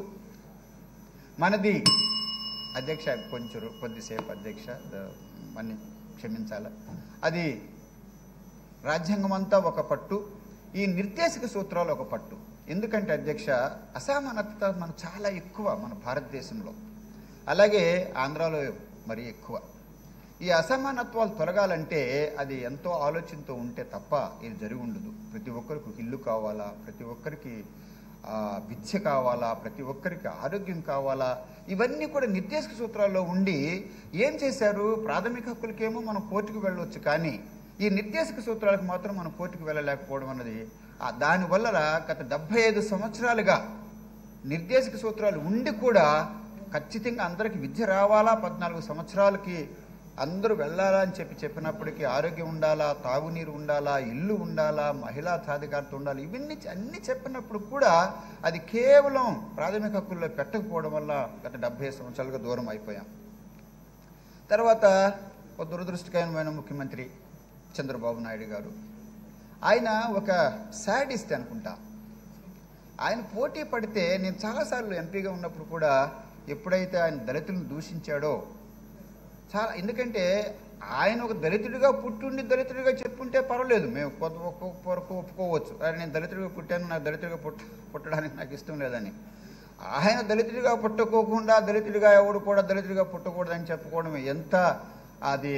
మనది అధ్యక్ష. కొంచెం కొద్దిసేపు అధ్యక్ష మన్ని క్షమించాల. అది రాజ్యాంగం అంతా ఒక పట్టు, ఈ నిర్దేశక సూత్రాలు ఒక పట్టు. ఎందుకంటే అధ్యక్ష అసమానత మన చాలా ఎక్కువ మన భారతదేశంలో, అలాగే ఆంధ్రాలో మరి ఎక్కువ. ఈ అసమానత్వాలు తొలగాలంటే అది ఎంతో ఆలోచనతో ఉంటే తప్ప ఇది జరిగి ఉండదు. ప్రతి ఒక్కరికి ఇల్లు కావాలా, ప్రతి ఒక్కరికి విద్య కావాలా, ప్రతి ఒక్కరికి ఆరోగ్యం కావాలా, ఇవన్నీ కూడా నిర్దేశక సూత్రాల్లో ఉండి ఏం చేశారు, ప్రాథమిక హక్కులకేమో మనం కోర్టుకు వెళ్ళవచ్చు, కానీ ఈ నిర్దేశక సూత్రాలకు మాత్రం మనం కోర్టుకు వెళ్ళలేకపోవడం అన్నది దానివల్ల గత డెబ్బై ఐదు సంవత్సరాలుగా నిర్దేశక సూత్రాలు ఉండి కూడా ఖచ్చితంగా అందరికి విద్య రావాలా, పద్నాలుగు సంవత్సరాలకి అందరూ వెళ్ళాలా అని చెప్పి చెప్పినప్పటికీ ఆరోగ్యం ఉండాలా, తాగునీరు ఉండాలా, ఇల్లు ఉండాలా, మహిళా సాధికారత ఉండాలి, ఇవన్నీ అన్ని చెప్పినప్పుడు కూడా అది కేవలం ప్రాథమిక హక్కుల్లో పెట్టకపోవడం వల్ల గత డెబ్బై సంవత్సరాలుగా దూరం అయిపోయాం. తర్వాత ఒక దురదృష్టకరమైన ముఖ్యమంత్రి చంద్రబాబు నాయుడు గారు, ఆయన ఒక సాడిస్ట్ అనుకుంటా. ఆయన పోటీ పడితే నేను చాలాసార్లు ఎంపీగా ఉన్నప్పుడు కూడా ఎప్పుడైతే ఆయన దళితులను దూషించాడో చాలా, ఎందుకంటే ఆయన ఒక దళితుడిగా పుట్టుండి దళితుడిగా చెప్పుంటే పర్వాలేదు, మేము కొత్త ఒక్కొక్క వరకు ఒప్పుకోవచ్చు. నేను దళితుడిగా పుట్టాను, నాకు దళితుడిగా పుట్ట పుట్టడానికి నాకు ఇష్టం లేదని. ఆయన దళితుడిగా పుట్టుకోకుండా దళితుడిగా ఎవడు కూడా దళితుడిగా పుట్టకూడదని చెప్పుకోవడం ఎంత అది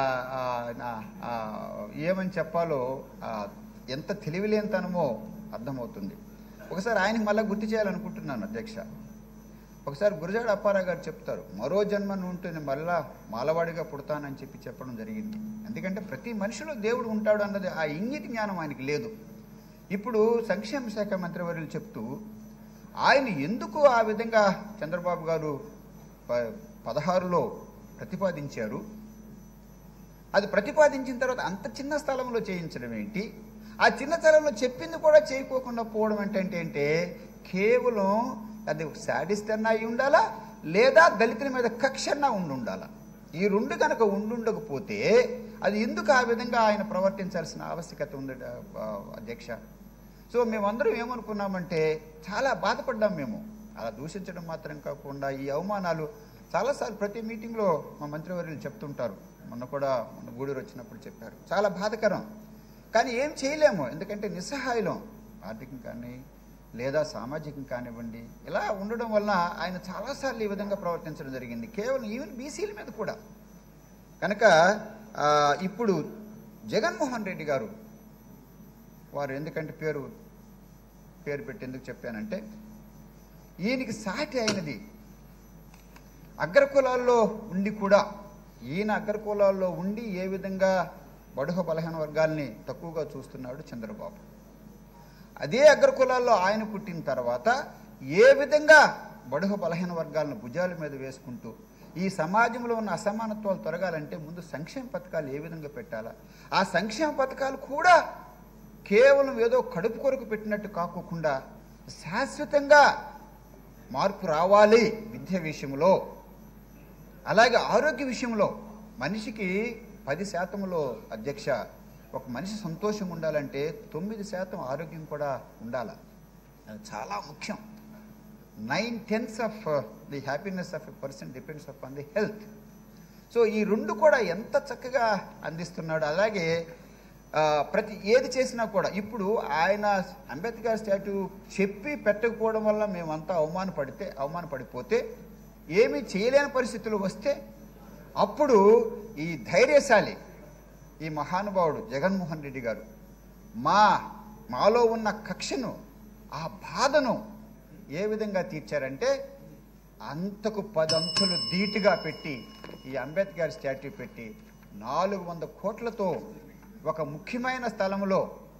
ఏమని చెప్పాలో ఎంత తెలివిలేనితనమో అర్థమవుతుంది. ఒకసారి ఆయనకి మళ్ళీ గుర్తు చేయాలనుకుంటున్నాను అధ్యక్ష. ఒకసారి గురజాడ అప్పారావు గారు చెప్తారు, మరో జన్మ ఉంటుంది మళ్ళా మాలవాడిగా పుడతానని చెప్పి చెప్పడం జరిగింది. ఎందుకంటే ప్రతి మనిషిలో దేవుడు ఉంటాడు అన్నది ఆ ఇంగిత జ్ఞానం ఆయనకి లేదు. ఇప్పుడు సంక్షేమ శాఖ మంత్రివర్యులు చెప్తూ ఆయన ఎందుకు ఆ విధంగా చంద్రబాబు గారు పదహారులో ప్రతిపాదించారు, అది ప్రతిపాదించిన తర్వాత అంత చిన్న స్థలంలో చేయించడం ఏంటి, ఆ చిన్న స్థలంలో చెప్పింది కూడా చేయకోకుండా పోవడం ఏంటంటే అంటే కేవలం అది శాడిస్ట్ అన్నా అయి ఉండాలా, లేదా దళితుల మీద కక్ష అన్నా ఉండి ఉండాలా. ఈ రెండు కనుక ఉండుండకపోతే అది ఎందుకు ఆ విధంగా ఆయన ప్రవర్తించాల్సిన ఆవశ్యకత ఉంది అధ్యక్ష. సో మేమందరం ఏమనుకున్నామంటే చాలా బాధపడ్డాం మేము. అలా దూషించడం మాత్రం కాకుండా ఈ అవమానాలు చాలాసార్లు ప్రతి మీటింగ్లో మా మంత్రివర్యులు చెప్తుంటారు. మొన్న కూడా మొన్న గూడూరు వచ్చినప్పుడు చెప్పారు, చాలా బాధకరం. కానీ ఏం చేయలేము, ఎందుకంటే నిస్సహాయం, ఆర్థికం కానీ లేదా సామాజికం కానివ్వండి. ఇలా ఉండడం వల్ల ఆయన చాలాసార్లు ఈ విధంగా ప్రవర్తించడం జరిగింది, కేవలం ఈవెన్ బీసీల మీద కూడా. కనుక ఇప్పుడు జగన్మోహన్ రెడ్డి గారు వారు, ఎందుకంటే పేరు పేరు పెట్టి ఎందుకు చెప్పానంటే ఈయనకి సాటి అయినది అగ్రకులాల్లో ఉండి కూడా ఈయన అగ్రకులాల్లో ఉండి ఏ విధంగా బడుగు బలహీన వర్గాల్ని తక్కువగా చూస్తున్నాడు చంద్రబాబు. అదే అగ్రకులాల్లో ఆయన పుట్టిన తర్వాత ఏ విధంగా బడుగు బలహీన వర్గాలను భుజాల మీద వేసుకుంటూ ఈ సమాజంలో ఉన్న అసమానత్వాలు తొలగాలంటే ముందు సంక్షేమ పథకాలు ఏ విధంగా పెట్టాలా, ఆ సంక్షేమ పథకాలు కూడా కేవలం ఏదో కడుపు కొరకు పెట్టినట్టు కాకోకుండా శాశ్వతంగా మార్పు రావాలి విద్య విషయంలో, అలాగే ఆరోగ్య విషయంలో. మనిషికి పది శాతంలో అధ్యక్ష ఒక మనిషి సంతోషం ఉండాలంటే తొమ్మిది శాతం ఆరోగ్యం కూడా ఉండాలి. అది చాలా ముఖ్యం. Nine tenths of the happiness of a person depends upon the health. So ఈ రెండు కూడా ఎంత చక్కగా అందిస్తున్నాడు. అలాగే ప్రతి ఏది చేసినా కూడా ఇప్పుడు ఆయన అంబేద్కర్ స్టాట్యూ చెప్పి పెట్టకపోవడం వల్ల మేమంతా అవమానపడితే అవమానపడిపోతే ఏమీ చేయలేని పరిస్థితులు వస్తే అప్పుడు ఈ ధైర్యశాలి ఈ మహానుభావుడు జగన్మోహన్ రెడ్డి గారు మా మాలో ఉన్న కక్షను ఆ బాధను ఏ విధంగా తీర్చారంటే అంతకు పదంతులు ధీటుగా పెట్టి ఈ అంబేద్కర్ స్టాట్యూ పెట్టి నాలుగు వంద కోట్లతో ఒక ముఖ్యమైన స్థలంలో,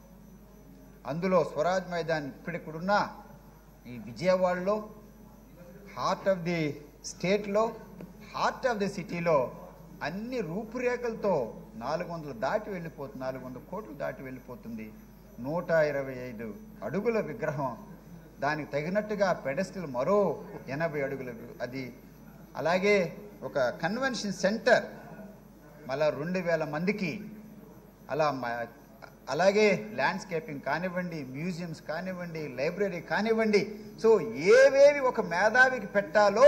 అందులో స్వరాజ్ మైదాన్ ఇప్పుడిక్కడున్న ఈ విజయవాడలో హార్ట్ ఆఫ్ ది స్టేట్లో హార్ట్ ఆఫ్ ది సిటీలో అన్ని రూపురేఖలతో నాలుగు వందలు దాటి వెళ్ళిపోతుంది, నాలుగు వందల కోట్లు దాటి వెళ్ళిపోతుంది. నూట ఇరవై ఐదు అడుగుల విగ్రహం, దానికి తగినట్టుగా పెడెస్టల్ మరో ఎనభై అడుగుల అది, అలాగే ఒక కన్వెన్షన్ సెంటర్ మళ్ళా రెండు వేల మందికి, అలా అలాగే ల్యాండ్స్కేపింగ్ కానివ్వండి, మ్యూజియంస్ కానివ్వండి, లైబ్రరీ కానివ్వండి. సో ఏవేవి ఒక మేధావికి పెట్టాలో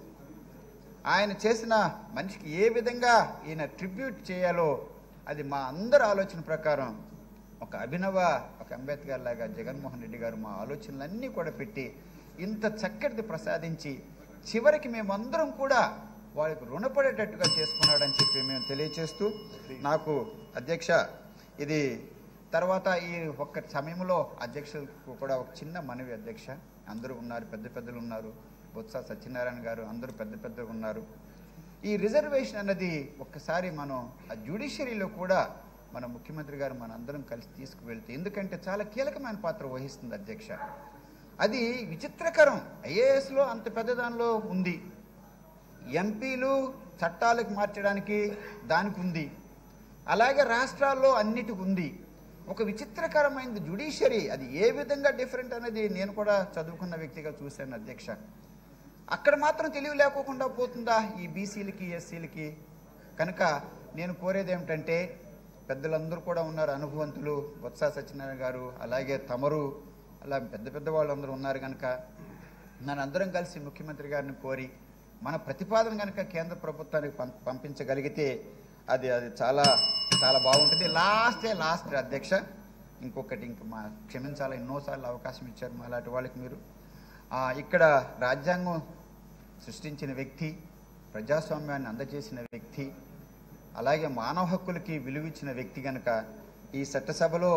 ఆయన చేసిన మనిషికి ఏ విధంగా ఈయన ట్రిబ్యూట్ చేయాలో అది మా అందరి ఆలోచన ప్రకారం ఒక అభినవ ఒక అంబేద్కర్ లాగా జగన్మోహన్ రెడ్డి గారు మా ఆలోచనలన్నీ కూడా పెట్టి ఇంత చక్కటిది ప్రసాదించి చివరికి మేమందరం కూడా వాళ్ళకి రుణపడేటట్టుగా చేసుకున్నాడని చెప్పి మేము తెలియచేస్తూ, నాకు అధ్యక్ష ఇది తర్వాత ఈ ఒక్క సమయంలో అధ్యక్షులకు కూడా ఒక చిన్న మనవి అధ్యక్ష. అందరూ ఉన్నారు, పెద్ద పెద్దలు ఉన్నారు, బొత్స సత్యనారాయణ గారు అందరూ పెద్ద పెద్దగా ఉన్నారు. ఈ రిజర్వేషన్ అన్నది ఒక్కసారి మనం ఆ జ్యుడిషియరీలో కూడా మన ముఖ్యమంత్రి గారు మన అందరం కలిసి తీసుకువెళ్తే, ఎందుకంటే చాలా కీలకమైన పాత్ర వహిస్తుంది అధ్యక్ష. అది విచిత్రకరం. ఐఏఎస్లో అంత పెద్ద దానిలో ఉంది, ఎంపీలు చట్టాలకు మార్చడానికి దానికి ఉంది, అలాగే రాష్ట్రాల్లో అన్నిటికి ఉంది. ఒక విచిత్రకరమైనది జ్యుడిషియరీ. అది ఏ విధంగా డిఫరెంట్ అనేది నేను కూడా చదువుకున్న వ్యక్తిగా చూశాను అధ్యక్ష. అక్కడ మాత్రం తెలివి లేకోకుండా పోతుందా ఈ బీసీలకి ఎస్సీలకి? కనుక నేను కోరేది ఏమిటంటే, పెద్దలందరూ కూడా ఉన్నారు అనుభవంతులు, బొత్స సత్యనారాయణ గారు అలాగే తమరు, అలా పెద్ద పెద్ద వాళ్ళందరూ ఉన్నారు కనుక నన్ను అందరం కలిసి ముఖ్యమంత్రి గారిని కోరి మన ప్రతిపాదన కనుక కేంద్ర ప్రభుత్వానికి పంపించగలిగితే అది అది చాలా చాలా బాగుంటుంది. లాస్టే లాస్ట్ అధ్యక్ష, ఇంకొకటి ఇంక మా క్షమించాలి, ఎన్నోసార్లు అవకాశం ఇచ్చారు మా అలాంటి వాళ్ళకి మీరు. ఇక్కడ రాజ్యాంగం సృష్టించిన వ్యక్తి, ప్రజాస్వామ్యాన్ని అందజేసిన వ్యక్తి, అలాగే మానవ హక్కులకి విలువిచ్చిన వ్యక్తి కనుక ఈ చట్టసభలో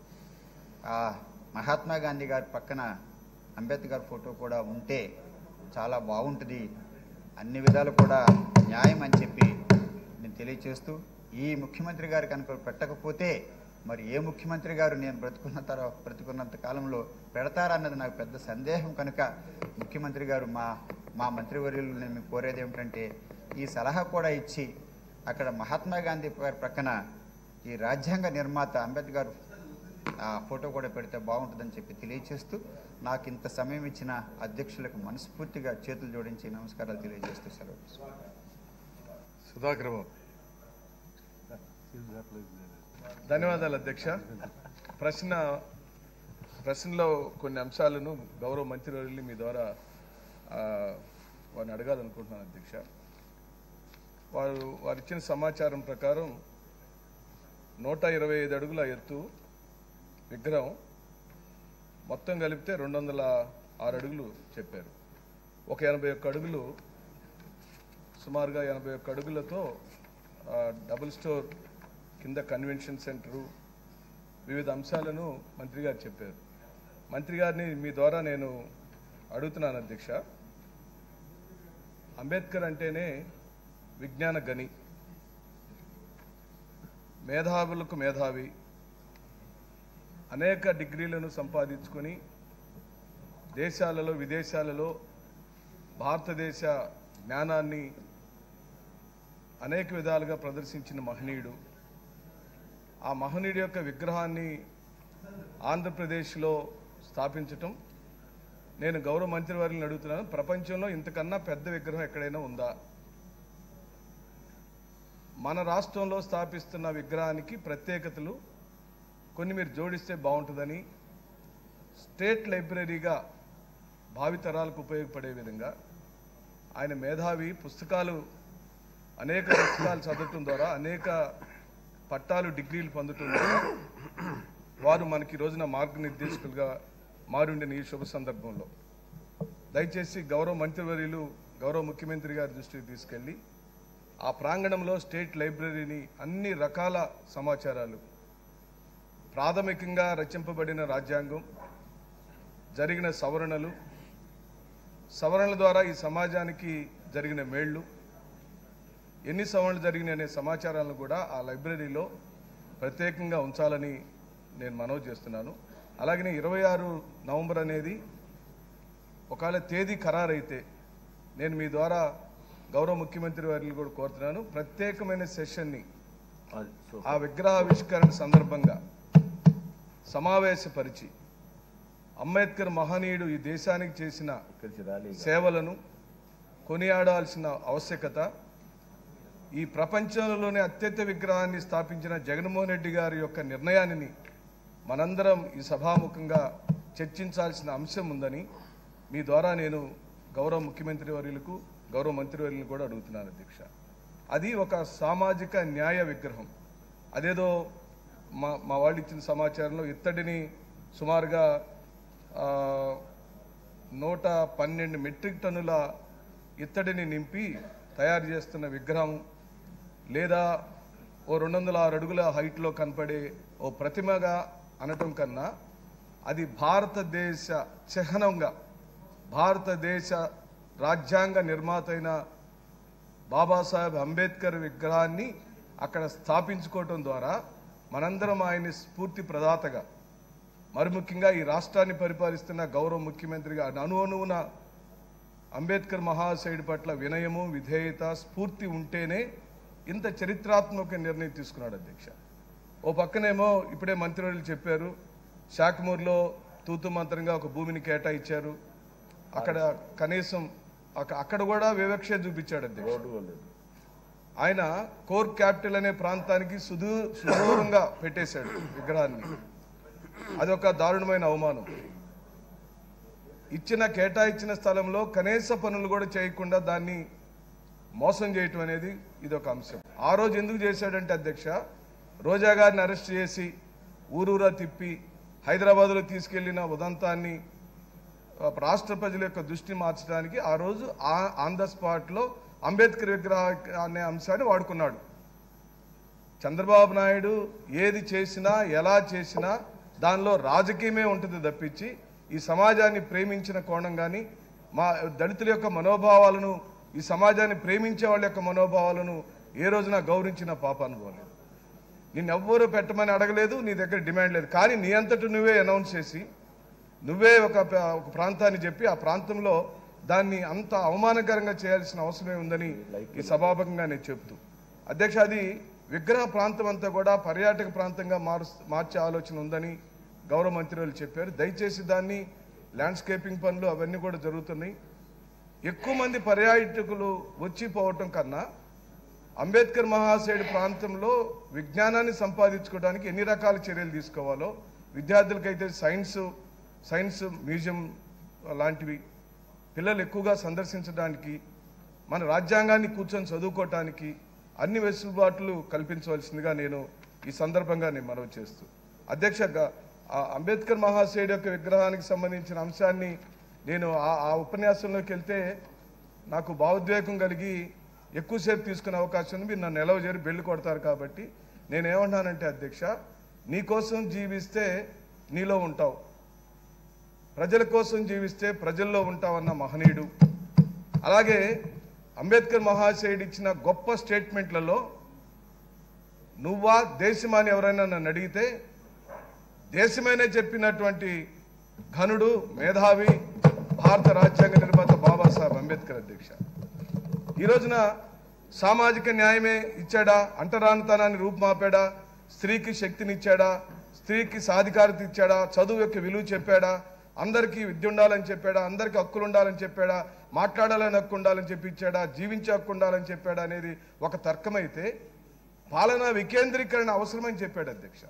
మహాత్మా గాంధీ గారి పక్కన అంబేద్కర్ ఫోటో కూడా ఉంటే చాలా బాగుంటుంది, అన్ని విధాలు కూడా న్యాయం అని చెప్పి నేను తెలియచేస్తూ, ఈ ముఖ్యమంత్రి గారు కనుక పెట్టకపోతే మరి ఏ ముఖ్యమంత్రి గారు నేను బ్రతుకున్న తర్వాత బ్రతుకున్నంత కాలంలో పెడతారన్నది నాకు పెద్ద సందేహం. కనుక ముఖ్యమంత్రి గారు మా మా మంత్రివర్యులు నేను కోరేది ఏమిటంటే, ఈ సలహా కూడా ఇచ్చి అక్కడ మహాత్మా గాంధీ గారి ప్రక్కన ఈ రాజ్యాంగ నిర్మాత అంబేద్కర్ ఆ ఫోటో కూడా పెడితే బాగుంటుందని చెప్పి తెలియజేస్తూ, నాకు ఇంత సమయం ఇచ్చిన అధ్యక్షులకు మనస్ఫూర్తిగా చేతులు జోడించి నమస్కారాలు తెలియజేస్తూ సెలవు. సుధాకర్ బాబు. ధన్యవాదాలు అధ్యక్ష. ప్రశ్న ప్రశ్నలో కొన్ని అంశాలను గౌరవ మంత్రివర్యులు మీ ద్వారా వారిని అడగాలనుకుంటున్నాను అధ్యక్ష. వారు వారు ఇచ్చిన సమాచారం ప్రకారం నూట ఇరవై ఐదు అడుగుల ఎత్తు విగ్రహం మొత్తం కలిపితే రెండు వందల ఆరు అడుగులు చెప్పారు. ఒక ఎనభై ఒక్క అడుగులు సుమారుగా ఎనభై ఒక్క అడుగులతో డబుల్ స్టోర్ కింద కన్వెన్షన్ సెంటరు వివిధ అంశాలను మంత్రి గారు చెప్పారు. మంత్రి గారిని మీ ద్వారా నేను అడుగుతున్నాను అధ్యక్ష, అంబేద్కర్ అంటేనే విజ్ఞాన గని, మేధావులకు మేధావి, అనేక డిగ్రీలను సంపాదించుకొని దేశాలలో విదేశాలలో భారతదేశ జ్ఞానాన్ని అనేక విధాలుగా ప్రదర్శించిన మహనీయుడు. ఆ మహనీయుడి యొక్క విగ్రహాన్ని ఆంధ్రప్రదేశ్లో స్థాపించటం, నేను గౌరవ మంత్రివర్యులను అడుగుతున్నాను, ప్రపంచంలో ఇంతకన్నా పెద్ద విగ్రహం ఎక్కడైనా ఉందా? మన రాష్ట్రంలో స్థాపిస్తున్న విగ్రహానికి ప్రత్యేకతలు కొన్ని మీరు జోడిస్తే బాగుంటుందని, స్టేట్ లైబ్రరీగా భావితరాలకు ఉపయోగపడే విధంగా, ఆయన మేధావి, పుస్తకాలు అనేక పుస్తకాలు చదవటం ద్వారా అనేక పట్టాలు డిగ్రీలు పొందటం ద్వారా వారు మనకి రోజున మార్గనిర్దేశకులుగా మారుండిన ఈ శుభ సందర్భంలో దయచేసి గౌరవ మంత్రివర్యులు గౌరవ ముఖ్యమంత్రి గారి దృష్టికి తీసుకెళ్ళి ఆ ప్రాంగణంలో స్టేట్ లైబ్రరీని అన్ని రకాల సమాచారాలు, ప్రాథమికంగా రచింపబడిన రాజ్యాంగం, జరిగిన సవరణలు, సవరణల ద్వారా ఈ సమాజానికి జరిగిన మేళ్లు, ఎన్ని సవరణలు జరిగినాయి అనే సమాచారాలను కూడా ఆ లైబ్రరీలో ప్రత్యేకంగా ఉంచాలని నేను మనవి చేస్తున్నాను. అలాగనే ఇరవై ఆరు నవంబర్ అనేది ఒకవేళ తేదీ ఖరారైతే నేను మీ ద్వారా గౌరవ ముఖ్యమంత్రి వారిని కూడా కోరుతున్నాను, ప్రత్యేకమైన సెషన్ని ఆ విగ్రహావిష్కరణ సందర్భంగా సమావేశపరిచి అంబేద్కర్ మహనీయుడు ఈ దేశానికి చేసిన సేవలను కొనియాడాల్సిన ఆవశ్యకత, ఈ ప్రపంచంలోనే అత్యంత విగ్రహాన్ని స్థాపించిన జగన్మోహన్ రెడ్డి గారి యొక్క నిర్ణయాన్ని మనందరం ఈ సభాముఖంగా చర్చించాల్సిన అంశం ఉందని మీ ద్వారా నేను గౌరవ ముఖ్యమంత్రి వర్యులకు గౌరవ మంత్రివర్యులను కూడా అడుగుతున్నాను అధ్యక్ష. అది ఒక సామాజిక న్యాయ విగ్రహం. అదేదో మా మా వాళ్ళు ఇచ్చిన సమాచారంలో ఇత్తడిని సుమారుగా నూట పన్నెండు మెట్రిక్ టన్నుల ఇత్తడిని నింపి తయారు చేస్తున్న విగ్రహం, లేదా ఓ రెండు వందల ఆరు అడుగుల హైట్లో కనపడే ఓ ప్రతిమగా అనటం కన్నా అది భారతదేశ చిహ్నంగా, భారతదేశ రాజ్యాంగ నిర్మాత అయిన బాబాసాహెబ్ అంబేద్కర్ విగ్రహాన్ని అక్కడ స్థాపించుకోవటం ద్వారా మనందరం ఆయన్ని స్ఫూర్తి ప్రదాతగా, మరి ముఖ్యంగా ఈ రాష్ట్రాన్ని పరిపాలిస్తున్న గౌరవ ముఖ్యమంత్రిగా అణు అణువున అంబేద్కర్ మహాశయుడి పట్ల వినయము, విధేయత, స్ఫూర్తి ఉంటేనే ఇంత చరిత్రాత్మక నిర్ణయం తీసుకున్నాడు అధ్యక్ష. ఓ పక్కనేమో ఇప్పుడే మంత్రివర్యులు చెప్పారు, శాఖమూరులో తూతు మంత్రంగా ఒక భూమిని కేటాయించారు, అక్కడ కనీసం అక్కడ కూడా వివక్ష చూపించాడు అధ్యక్ష. ఆయన కోర్ క్యాపిటల్ అనే ప్రాంతానికి సుదూ సుదూరంగా పెట్టేశాడు విగ్రహాన్ని. అదొక దారుణమైన అవమానం. ఇచ్చిన కేటాయించిన స్థలంలో కనీస పనులు కూడా చేయకుండా దాన్ని మోసం చేయటం అనేది ఇదొక అంశం. ఆ రోజు ఎందుకు చేశాడంటే అధ్యక్ష, రోజా గారిని అరెస్ట్ చేసి ఊరూరా తిప్పి హైదరాబాద్లో తీసుకెళ్లిన ఉదంతాన్ని రాష్ట్ర ప్రజల యొక్క దృష్టి మార్చడానికి ఆ రోజు ఆన్ ద స్పాట్లో అంబేద్కర్ విగ్రహ అనే అంశాన్ని వాడుకున్నాడు. చంద్రబాబు నాయుడు ఏది చేసినా ఎలా చేసినా దానిలో రాజకీయమే ఉంటుంది తప్పించి ఈ సమాజాన్ని ప్రేమించిన కోణం కానీ, మా దళితుల యొక్క మనోభావాలను, ఈ సమాజాన్ని ప్రేమించే వాళ్ళ యొక్క మనోభావాలను ఏ రోజున గౌరవించిన పాపాను పోలేదు. నిన్నెవ్వరూ పెట్టమని అడగలేదు, నీ దగ్గర డిమాండ్ లేదు. కానీ నీ అంతటి నువ్వే అనౌన్స్ చేసి నువ్వే ఒక ఒక ప్రాంతాన్ని చెప్పి ఆ ప్రాంతంలో దాన్ని అంత అవమానకరంగా చేయాల్సిన అవసరమే ఉందని ఈ సభాముఖంగా నేను చెప్తూ అధ్యక్ష, అది విగ్రహ ప్రాంతం అంతా కూడా పర్యాటక ప్రాంతంగా మారు మార్చే ఆలోచన ఉందని గౌరవ మంత్రులు చెప్పారు. దయచేసి దాన్ని ల్యాండ్స్కేపింగ్ పనులు అవన్నీ కూడా జరుగుతున్నాయి. ఎక్కువ మంది పర్యాటకులు వచ్చిపోవటం కన్నా అంబేద్కర్ మహాశయుడి ప్రాంతంలో విజ్ఞానాన్ని సంపాదించుకోవడానికి ఎన్ని రకాల చర్యలు తీసుకోవాలో, విద్యార్థులకైతే సైన్స్ సైన్స్ మ్యూజియం లాంటివి, పిల్లలు ఎక్కువగా సందర్శించడానికి, మన రాజ్యాంగాన్ని కూర్చొని చదువుకోవటానికి అన్ని వెసులుబాట్లు కల్పించవలసిందిగా నేను ఈ సందర్భంగా నేను మనవి చేస్తూ అధ్యక్ష, అంబేద్కర్ మహాశయుడి యొక్క విగ్రహానికి సంబంధించిన అంశాన్ని నేను ఆ ఉపన్యాసంలోకి వెళ్తే నాకు భావోద్వేగం కలిగి ఎక్కువసేపు తీసుకునే అవకాశం ఉంది. మీరు నన్ను నిలవ చేరి బెల్లు కొడతారు కాబట్టి నేనేమన్నానంటే అధ్యక్ష, నీ కోసం జీవిస్తే నీలో ఉంటావు, ప్రజల కోసం జీవిస్తే ప్రజల్లో ఉంటావన్న మహనీయుడు. అలాగే అంబేద్కర్ మహాశయుడు ఇచ్చిన గొప్ప స్టేట్మెంట్లలో నువ్వా దేశమా అని ఎవరైనా నన్ను అడిగితే దేశమైనా చెప్పినటువంటి ఘనుడు మేధావి భారత రాజ్యాంగ నిర్మాత బాబాసాహెబ్ అంబేద్కర్ అధ్యక్ష. ఈ రోజున సామాజిక న్యాయమే ఇచ్చాడా, అంటరానితనాన్ని రూపుమాపాడా, స్త్రీకి శక్తినిచ్చాడా, స్త్రీకి సాధికారత ఇచ్చాడా, చదువు యొక్క విలువ చెప్పాడా, అందరికీ విద్య ఉండాలని చెప్పాడా, అందరికీ హక్కులు ఉండాలని చెప్పాడా, మాట్లాడాలని హక్కు ఉండాలని చెప్పి ఇచ్చాడా, జీవించే హక్కు ఉండాలని చెప్పాడా అనేది ఒక తర్కమైతే పాలనా వికేంద్రీకరణ అవసరమని చెప్పాడు అధ్యక్ష.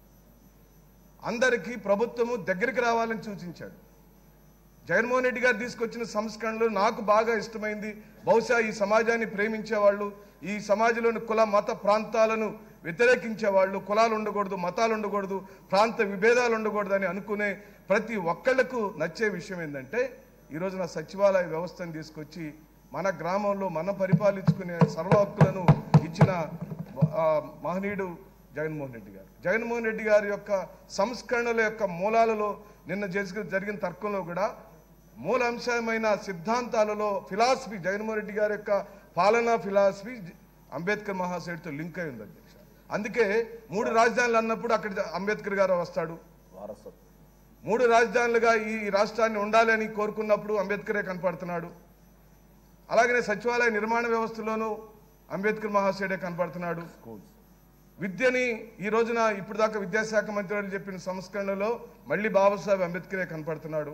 అందరికీ ప్రభుత్వము దగ్గరికి రావాలని సూచించాడు. జగన్మోహన్ రెడ్డి గారు తీసుకొచ్చిన సంస్కరణలు నాకు బాగా ఇష్టమైంది. బహుశా ఈ సమాజాన్ని ప్రేమించేవాళ్ళు, ఈ సమాజంలోని కుల మత ప్రాంతాలను వ్యతిరేకించేవాళ్ళు, కులాలు ఉండకూడదు, మతాలు ఉండకూడదు, ప్రాంత విభేదాలు ఉండకూడదు అని అనుకునే ప్రతి ఒక్కళ్లకు నచ్చే విషయం ఏంటంటే ఈ రోజున సచివాలయ వ్యవస్థను తీసుకొచ్చి మన గ్రామంలో మనం పరిపాలించుకునే సర్వ హక్కులను ఇచ్చిన మహనీయుడు జగన్మోహన్ రెడ్డి గారు. జగన్మోహన్ రెడ్డి గారి యొక్క సంస్కరణల యొక్క మూలాలలో నిన్న చేసి జరిగిన తర్కంలో కూడా మూల అంశమైన సిద్ధాంతాలలో ఫిలాసఫీ, జగన్మోహన్ రెడ్డి గారి యొక్క పాలనా ఫిలాసఫీ అంబేద్కర్ మహాశయుడితో లింక్ అయి ఉంది అధ్యక్ష. అందుకే మూడు రాజధానులు అన్నప్పుడు అక్కడ అంబేద్కర్ గారు వస్తాడు. మూడు రాజధానులుగా ఈ రాష్ట్రాన్ని ఉండాలని కోరుకున్నప్పుడు అంబేద్కరే కనపడుతున్నాడు. అలాగనే సచివాలయ నిర్మాణ వ్యవస్థలోనూ అంబేద్కర్ మహాశయుడే కనపడుతున్నాడు. విద్యని ఈ రోజున ఇప్పుడు దాకా విద్యాశాఖ మంత్రి గారు చెప్పిన సంస్కరణలో మళ్ళీ బాబాసాహెబ్ అంబేద్కరే కనపడుతున్నాడు.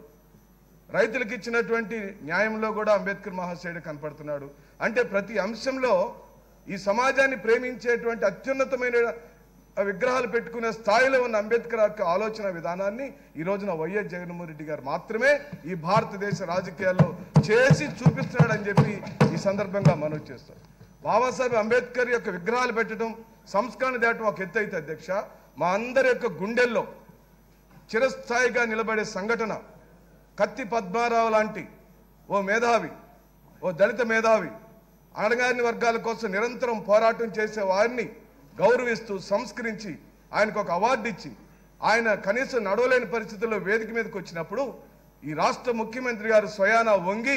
రైతులకు ఇచ్చినటువంటి న్యాయంలో కూడా అంబేద్కర్ మహాశయుడే కనపడుతున్నాడు. అంటే ప్రతి అంశంలో ఈ సమాజాన్ని ప్రేమించేటువంటి అత్యున్నతమైన విగ్రహాలు పెట్టుకునే స్థాయిలో ఉన్న అంబేద్కర్ యొక్క ఆలోచన విధానాన్ని ఈ రోజున వైఎస్ జగన్మోహన్ రెడ్డి గారు మాత్రమే ఈ భారతదేశ రాజకీయాల్లో చేసి చూపిస్తున్నాడని చెప్పి ఈ సందర్భంగా మనవి చేస్తాం. బాబాసాహెబ్ అంబేద్కర్ యొక్క విగ్రహాలు పెట్టడం, సంస్కరణ దాటం ఒక ఎత్తు అయితే అధ్యక్ష, మా అందరి యొక్క గుండెల్లో చిరస్థాయిగా నిలబడే సంఘటన కత్తి పద్మారావు లాంటి ఓ మేధావి, ఓ దళిత మేధావి, అణగారిన వర్గాల కోసం నిరంతరం పోరాటం చేసే వారిని గౌరవిస్తూ సంస్కరించి ఆయనకు ఒక అవార్డు ఇచ్చి ఆయన కనీసం నడవలేని పరిస్థితుల్లో వేదిక మీదకి వచ్చినప్పుడు ఈ రాష్ట్ర ముఖ్యమంత్రి గారు స్వయానా వంగి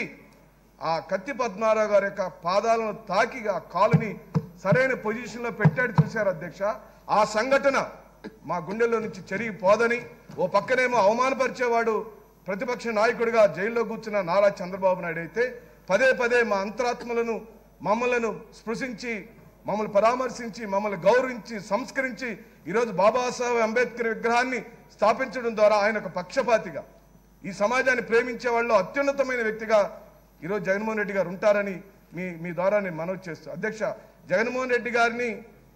ఆ కత్తి పద్మారావు గారి యొక్క పాదాలను తాకి ఆ కాలుని సరైన పొజిషన్లో పెట్టాడు. చూశారు అధ్యక్ష, ఆ సంఘటన మా గుండెల్లో నుంచి చెరిగిపోదని, ఓ పక్కనేమో అవమానపరిచేవాడు ప్రతిపక్ష నాయకుడిగా జైల్లో కూర్చున్న నారా చంద్రబాబు నాయుడు అయితే పదే పదే మా అంతరాత్మలను మమ్మలను స్పృశించి మమ్మల్ని పరామర్శించి మమ్మల్ని గౌరవించి సంస్కరించి ఈరోజు బాబాసాహెబ్ అంబేద్కర్ విగ్రహాన్ని స్థాపించడం ద్వారా ఆయన ఒక పక్షపాతిగా ఈ సమాజాన్ని ప్రేమించే వాళ్ళు అత్యున్నతమైన వ్యక్తిగా ఈరోజు జగన్మోహన్ రెడ్డి గారు ఉంటారని మీ మీ ద్వారా నేను మనవి చేస్తూ అధ్యక్ష, జగన్మోహన్ రెడ్డి గారిని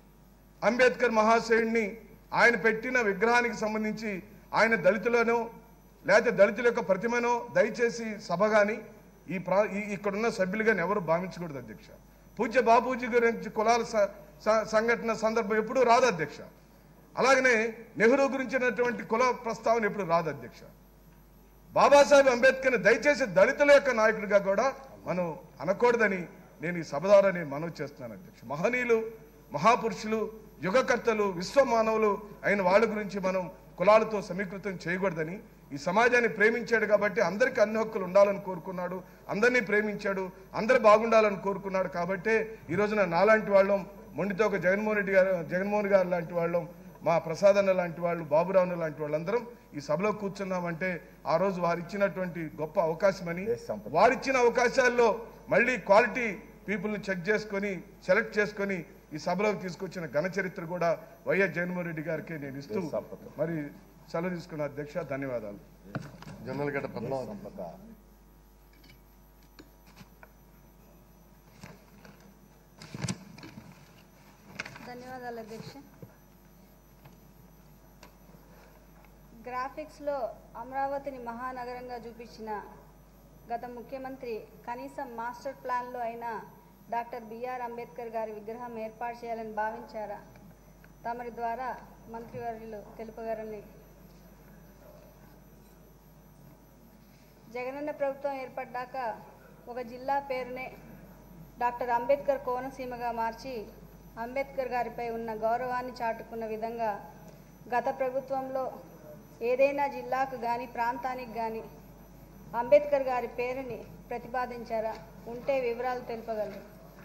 అంబేద్కర్ మహాశయుడిని ఆయన పెట్టిన విగ్రహానికి సంబంధించి ఆయన దళితులనో లేకపోతే దళితుల యొక్క ప్రతిమనో దయచేసి సభ కానీ ఈ ప్రా ఇక్కడున్న సభ్యులు కానీ ఎవరు భావించకూడదు అధ్యక్ష. పూజ్య బాపూజీ గురించి కులాల సంఘటన సందర్భం ఎప్పుడూ రాదు అధ్యక్ష. అలాగనే నెహ్రూ గురించినటువంటి కుల ప్రస్తావన ఎప్పుడు రాదు అధ్యక్ష. బాబాసాహెబ్ అంబేద్కర్ని దయచేసి దళితుల యొక్క నాయకుడిగా కూడా మనం అనకూడదని నేను ఈ సభ ద్వారా నేను మనవి చేస్తున్నాను అధ్యక్ష. మహనీయులు, మహాపురుషులు, యుగకర్తలు, విశ్వమానవులు అయిన వాళ్ళ గురించి మనం కులాలతో సమీకృతం చేయకూడదని, ఈ సమాజాన్ని ప్రేమించాడు కాబట్టి అందరికీ అన్ని హక్కులు ఉండాలని కోరుకున్నాడు, అందరినీ ప్రేమించాడు, అందరు బాగుండాలని కోరుకున్నాడు. కాబట్టే ఈ రోజున నాలాంటి వాళ్ళం, మొండితో ఒక జగన్మోహన్ రెడ్డి గారు జగన్మోహన్ గారు లాంటి వాళ్ళం, మా ప్రసాదన్న లాంటి వాళ్ళు, బాబురావు లాంటి వాళ్ళందరం ఈ సభలో కూర్చున్నామంటే ఆ రోజు వారు ఇచ్చినటువంటి గొప్ప అవకాశమని, వారిచ్చిన అవకాశాల్లో మళ్ళీ క్వాలిటీ పీపుల్ని చెక్ చేసుకొని సెలెక్ట్ చేసుకొని ఈ సభలోకి తీసుకొచ్చిన ఘన చరిత్ర కూడా వైఎస్ జగన్మోహన్ రెడ్డి గారికి నేను ఇస్తూ మరి సెలవు తీసుకున్న అధ్యక్ష, ధన్యవాదాలు. జనరల్ గడ్డ పద్మావతి. ధన్యవాదాలు అధ్యక్ష. గ్రాఫిక్స్లో అమరావతిని మహానగరంగా చూపించిన గత ముఖ్యమంత్రి కనీసం మాస్టర్ ప్లాన్లో అయినా డాక్టర్ బిఆర్ అంబేద్కర్ గారి విగ్రహం ఏర్పాటు చేయాలని భావించారా? తమరి ద్వారా మంత్రివర్యులు తెలుపగారని. జగనన్న ప్రభుత్వం ఏర్పడ్డాక ఒక జిల్లా పేరునే డాక్టర్ అంబేద్కర్ కోనసీమగా మార్చి అంబేద్కర్ గారిపై ఉన్న గౌరవాన్ని చాటుకున్న విధంగా గత ప్రభుత్వంలో ఏదైనా జిల్లాకు కానీ ప్రాంతానికి కానీ అంబేద్కర్ గారి పేరుని ప్రతిపాదించారా? ఉంటే వివరాలు తెలుపగలరు.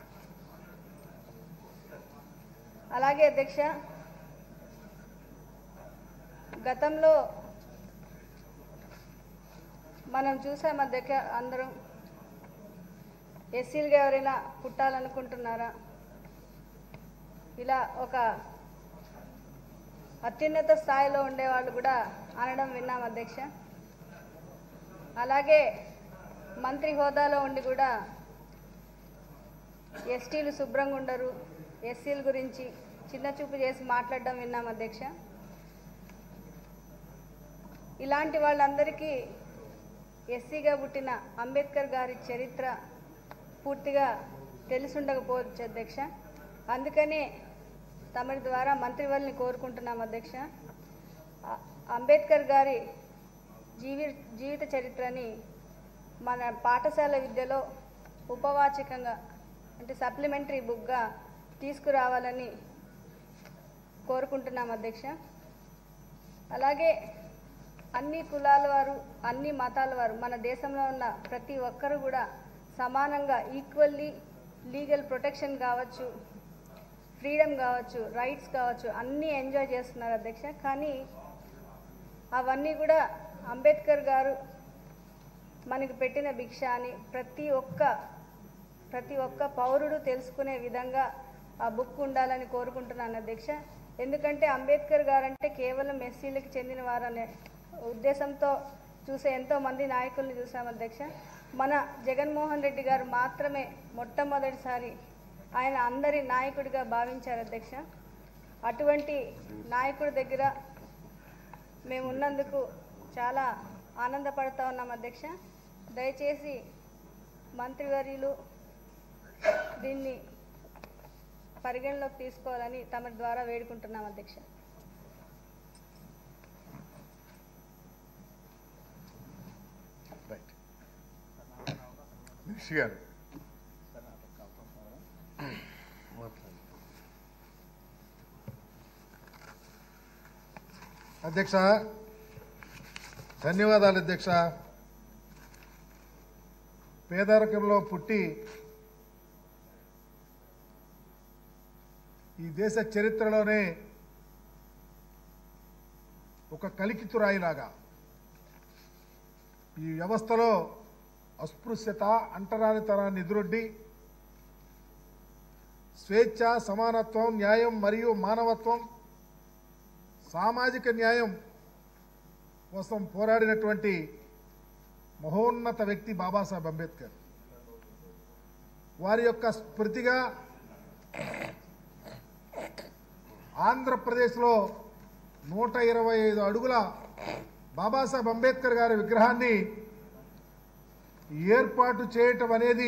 అలాగే అధ్యక్ష, గతంలో మనం చూసాం అధ్యక్ష, అందరం ఎస్సీలుగా ఎవరైనా పుట్టాలనుకుంటున్నారా? ఇలా ఒక అత్యున్నత స్థాయిలో ఉండేవాళ్ళు కూడా అనడం విన్నాం అధ్యక్ష. అలాగే మంత్రి హోదాలో ఉండి కూడా ఎస్టీలు శుభ్రంగా ఉండరు, ఎస్సీల గురించి చిన్న చూపు చేసి మాట్లాడడం విన్నాం అధ్యక్ష. ఇలాంటి వాళ్ళందరికీ ఎస్సీగా పుట్టిన అంబేద్కర్ గారి చరిత్ర పూర్తిగా తెలిసి ఉండకపోవచ్చు అధ్యక్ష. అందుకనే తమరి ద్వారా మంత్రివర్యుల్ని కోరుకుంటున్నాం అధ్యక్ష, అంబేద్కర్ గారి జీవి జీవిత చరిత్రని మన పాఠశాల విద్యలో ఉపవాచకంగా అంటే సప్లిమెంటరీ బుక్గా తీసుకురావాలని కోరుకుంటున్నాం అధ్యక్ష. అలాగే అన్ని కులాల వారు, అన్ని మతాల వారు, మన దేశంలో ఉన్న ప్రతి ఒక్కరు కూడా సమానంగా ఈక్వల్లీ లీగల్ ప్రొటెక్షన్ కావచ్చు, ఫ్రీడమ్ కావచ్చు, రైట్స్ కావచ్చు, అన్నీ ఎంజాయ్ చేస్తున్నారు అధ్యక్ష. కానీ అవన్నీ కూడా అంబేద్కర్ గారు మనకు పెట్టిన భిక్ష అని ప్రతి ఒక్క ప్రతి ఒక్క పౌరుడు తెలుసుకునే విధంగా ఆ బుక్ ఉండాలని కోరుకుంటున్నాను అధ్యక్ష. ఎందుకంటే అంబేద్కర్ గారు అంటే కేవలం ఎస్సీలకు చెందిన వారనే ఉద్దేశంతో చూసే ఎంతో మంది నాయకుల్ని చూసాం అధ్యక్ష. మన జగన్మోహన్ రెడ్డి గారు మాత్రమే మొట్టమొదటిసారి ఆయన అందరి నాయకుడిగా భావించారు అధ్యక్ష. అటువంటి నాయకుడి దగ్గర మేము ఉన్నందుకు చాలా ఆనందపడుతూ ఉన్నాం అధ్యక్ష. దయచేసి మంత్రివర్యులు దీన్ని పరిగణలోకి తీసుకోవాలని తమ ద్వారా వేడుకుంటున్నాం అధ్యక్ష. మినిస్టర్ గారు అధ్యక్ష, ధన్యవాదాలు అధ్యక్ష. పేదరికంలో పుట్టి ఈ దేశ చరిత్రలోనే ఒక కలికితురాయిలాగా ఈ వ్యవస్థలో అస్పృశ్యత, అంటరానితనాన్ని ఎదురొడ్డి స్వేచ్ఛ, సమానత్వం, న్యాయం మరియు మానవత్వం, సామాజిక న్యాయం కోసం పోరాడినటువంటి మహోన్నత వ్యక్తి బాబాసాహెబ్ అంబేద్కర్. వారి యొక్క స్మృతిగా ఆంధ్రప్రదేశ్లో నూట ఇరవై ఐదు అడుగుల బాబాసాహెబ్ అంబేద్కర్ గారి విగ్రహాన్ని ఏర్పాటు చేయటం అనేది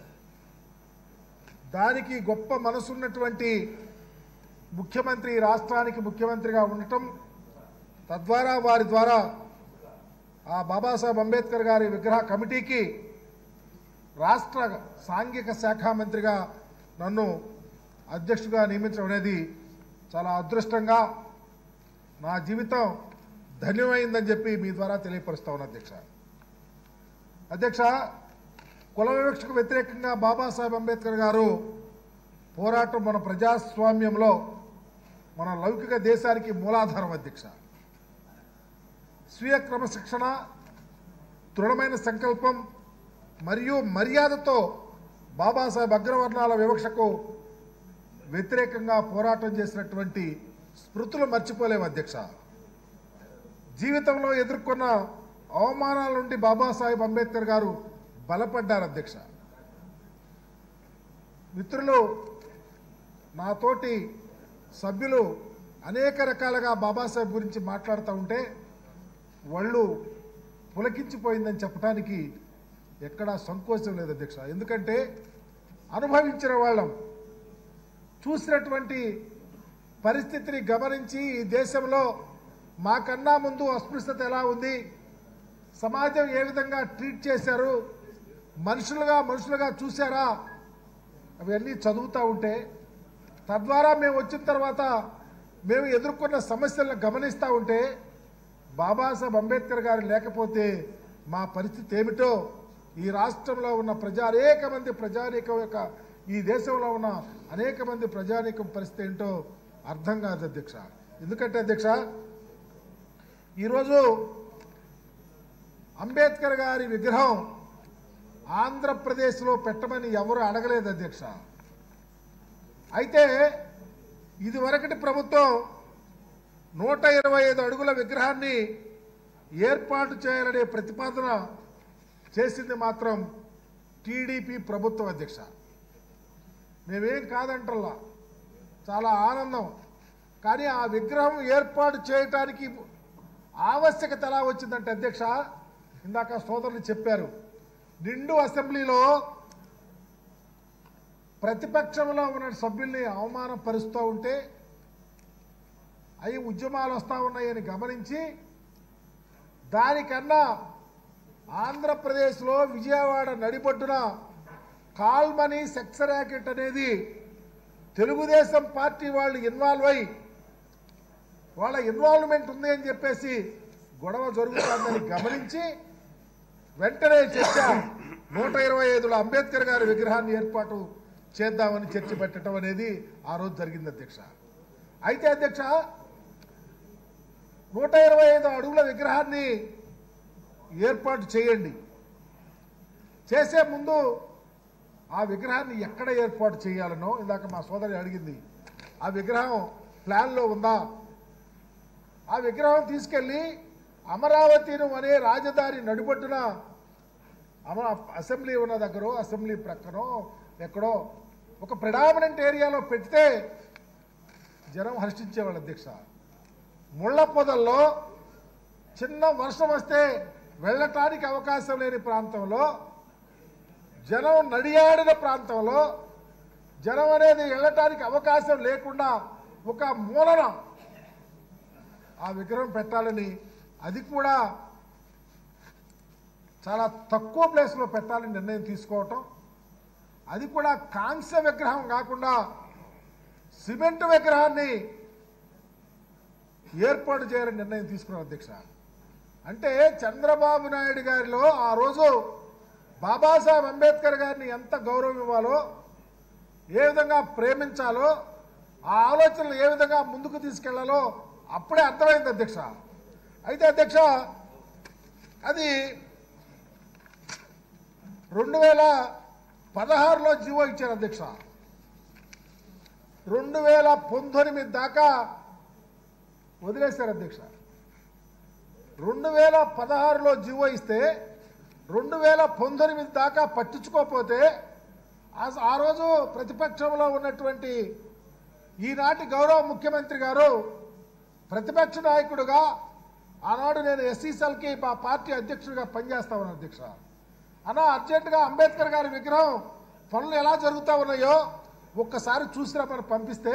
దానికి గొప్ప మనసున్నటువంటి ముఖ్యమంత్రి, రాష్ట్రానికి ముఖ్యమంత్రిగా ఉండటం, తద్వారా వారి ద్వారా ఆ బాబాసాహెబ్ అంబేద్కర్ గారి విగ్రహ కమిటీకి రాష్ట్ర సాంఘిక శాఖ మంత్రిగా నన్ను అధ్యక్షుడిగా నియమించడం అనేది చాలా అదృష్టంగా, నా జీవితం ధన్యమైందని చెప్పి మీ ద్వారా తెలియపరుస్తా ఉన్నాను అధ్యక్ష. అధ్యక్ష, కుల వివక్షకు వ్యతిరేకంగా బాబాసాహెబ్ అంబేద్కర్ గారు పోరాటం మన ప్రజాస్వామ్యంలో, మన లౌకిక దేశానికి మూలాధారం అధ్యక్ష. స్వీయ క్రమశిక్షణ, దృఢమైన సంకల్పం మరియు మర్యాదతో బాబాసాహెబ్ అగ్రవర్ణాల వివక్షకు వ్యతిరేకంగా పోరాటం చేసినటువంటి స్మృతులు మర్చిపోలేము అధ్యక్ష. జీవితంలో ఎదుర్కొన్న అవమానాల నుండి బాబాసాహెబ్ అంబేద్కర్ గారు బలపడ్డారు అధ్యక్ష. మిత్రులు, నాతోటి సభ్యులు అనేక రకాలుగా బాబాసాహెబ్ గురించి మాట్లాడుతూ ఉంటే వాళ్ళు పులకించిపోయిందని చెప్పడానికి ఎక్కడా సంకోచం లేదు అధ్యక్ష. ఎందుకంటే అనుభవించిన వాళ్ళం, చూసినటువంటి పరిస్థితిని గమనించి ఈ దేశంలో మాకన్నా ముందు అస్పృశ్యత ఎలా ఉంది, సమాజం ఏ విధంగా ట్రీట్ చేశారు, మనుషులుగా మనుషులుగా చూశారా, అవన్నీ చదువుతూ ఉంటే, తద్వారా మేము వచ్చిన తర్వాత మేము ఎదుర్కొన్న సమస్యలను గమనిస్తూ ఉంటే బాబాసాహెబ్ అంబేద్కర్ గారు లేకపోతే మా పరిస్థితి ఏమిటో ఈ రాష్ట్రంలో ఉన్న ప్రజా అనేక మంది ప్రజానీకం యొక్క ఈ దేశంలో ఉన్న అనేక మంది ప్రజానీకం పరిస్థితి ఏంటో అర్థం కాదు అధ్యక్ష. ఎందుకంటే అధ్యక్ష, ఈరోజు అంబేద్కర్ గారి విగ్రహం ఆంధ్రప్రదేశ్లో పెట్టమని ఎవరు అడగలేదు అధ్యక్ష. అయితే ఇదివరకటి ప్రభుత్వం నూట ఇరవై ఐదు అడుగుల విగ్రహాన్ని ఏర్పాటు చేయాలనే ప్రతిపాదన చేసింది మాత్రం టీడీపీ ప్రభుత్వం అధ్యక్ష. మేమేం కాదంటల్లా, చాలా ఆనందం. కానీ ఆ విగ్రహం ఏర్పాటు చేయటానికి ఆవశ్యకత ఎలా వచ్చిందంటే అధ్యక్ష, ఇందాక సోదరులు చెప్పారు, నిండు అసెంబ్లీలో ప్రతిపక్షంలో ఉన్న సభ్యుల్ని అవమానపరుస్తూ ఉంటే అవి ఉద్యమాలు వస్తూ ఉన్నాయని గమనించి దానికన్నా ఆంధ్రప్రదేశ్లో విజయవాడ నడిబొడ్డున కాల్మనీ సెక్స్ ర్యాకెట్ అనేది తెలుగుదేశం పార్టీ వాళ్ళు ఇన్వాల్వ్ అయ్యి వాళ్ళ ఇన్వాల్వ్మెంట్ ఉంది అని చెప్పేసి గొడవ జరుగుతుందని గమనించి వెంటనే చర్చ నూట ఇరవై ఐదులో అంబేద్కర్ గారి విగ్రహాన్ని ఏర్పాటు చేద్దామని చర్చ పెట్టడం అనేది ఆ రోజు జరిగింది అధ్యక్ష. అయితే అధ్యక్ష, నూట ఇరవై ఐదు అడుగుల విగ్రహాన్ని ఏర్పాటు చేయండి. చేసే ముందు ఆ విగ్రహాన్ని ఎక్కడ ఏర్పాటు చేయాలనో ఇందాక మా సోదరి అడిగింది. ఆ విగ్రహం ప్లాన్లో ఉందా? ఆ విగ్రహం తీసుకెళ్ళి అమరావతిను అనే రాజధాని నడిబొడ్డున అమర అసెంబ్లీ ఉన్న దగ్గర అసెంబ్లీ ప్రక్కనో ఎక్కడో ఒక ప్రెడామినెంట్ ఏరియాలో పెడితే జనం హర్షించేవాళ్ళు అధ్యక్ష. ముళ్ళ పొదల్లో చిన్న వర్షం వస్తే వెళ్ళటానికి అవకాశం లేని ప్రాంతంలో, జనం నడియాడిన ప్రాంతంలో, జనం అనేది వెళ్ళటానికి అవకాశం లేకుండా ఒక మూలన ఆ విగ్రహం పెట్టాలని, అది కూడా చాలా తక్కువ ప్లేస్లో పెట్టాలని నిర్ణయం తీసుకోవటం, అది కూడా కాంస్య విగ్రహం కాకుండా సిమెంట్ విగ్రహాన్ని ఏర్పాటు చేయాలని నిర్ణయం తీసుకున్నారు అధ్యక్ష. అంటే చంద్రబాబు నాయుడు గారిలో ఆ రోజు బాబాసాహెబ్ అంబేద్కర్ గారిని ఎంత గౌరవం ఇవ్వాలో, ఏ విధంగా ప్రేమించాలో, ఆ ఆలోచనలు ఏ విధంగా ముందుకు తీసుకెళ్లాలో అప్పుడే అర్థమైంది అధ్యక్ష. అయితే అధ్యక్ష, అది రెండు వేల పదహారులో జీవో ఇచ్చారు అధ్యక్ష. రెండు వేల పంతొమ్మిది దాకా వదిలేశారు అధ్యక్ష. రెండు వేల పదహారులో జీవో ఇస్తే రెండు వేల పంతొమ్మిది దాకా పట్టించుకోకపోతే ఆ రోజు ప్రతిపక్షంలో ఉన్నటువంటి ఈనాటి గౌరవ ముఖ్యమంత్రి గారు ప్రతిపక్ష నాయకుడుగా ఆనాడు నేను ఎస్సీసెల్కి మా పార్టీ అధ్యక్షుడిగా పనిచేస్తా ఉన్నాను అధ్యక్ష. అన్నా అర్జెంటుగా అంబేద్కర్ గారి విగ్రహం పనులు ఎలా జరుగుతూ ఉన్నాయో ఒక్కసారి చూసినా మనం పంపిస్తే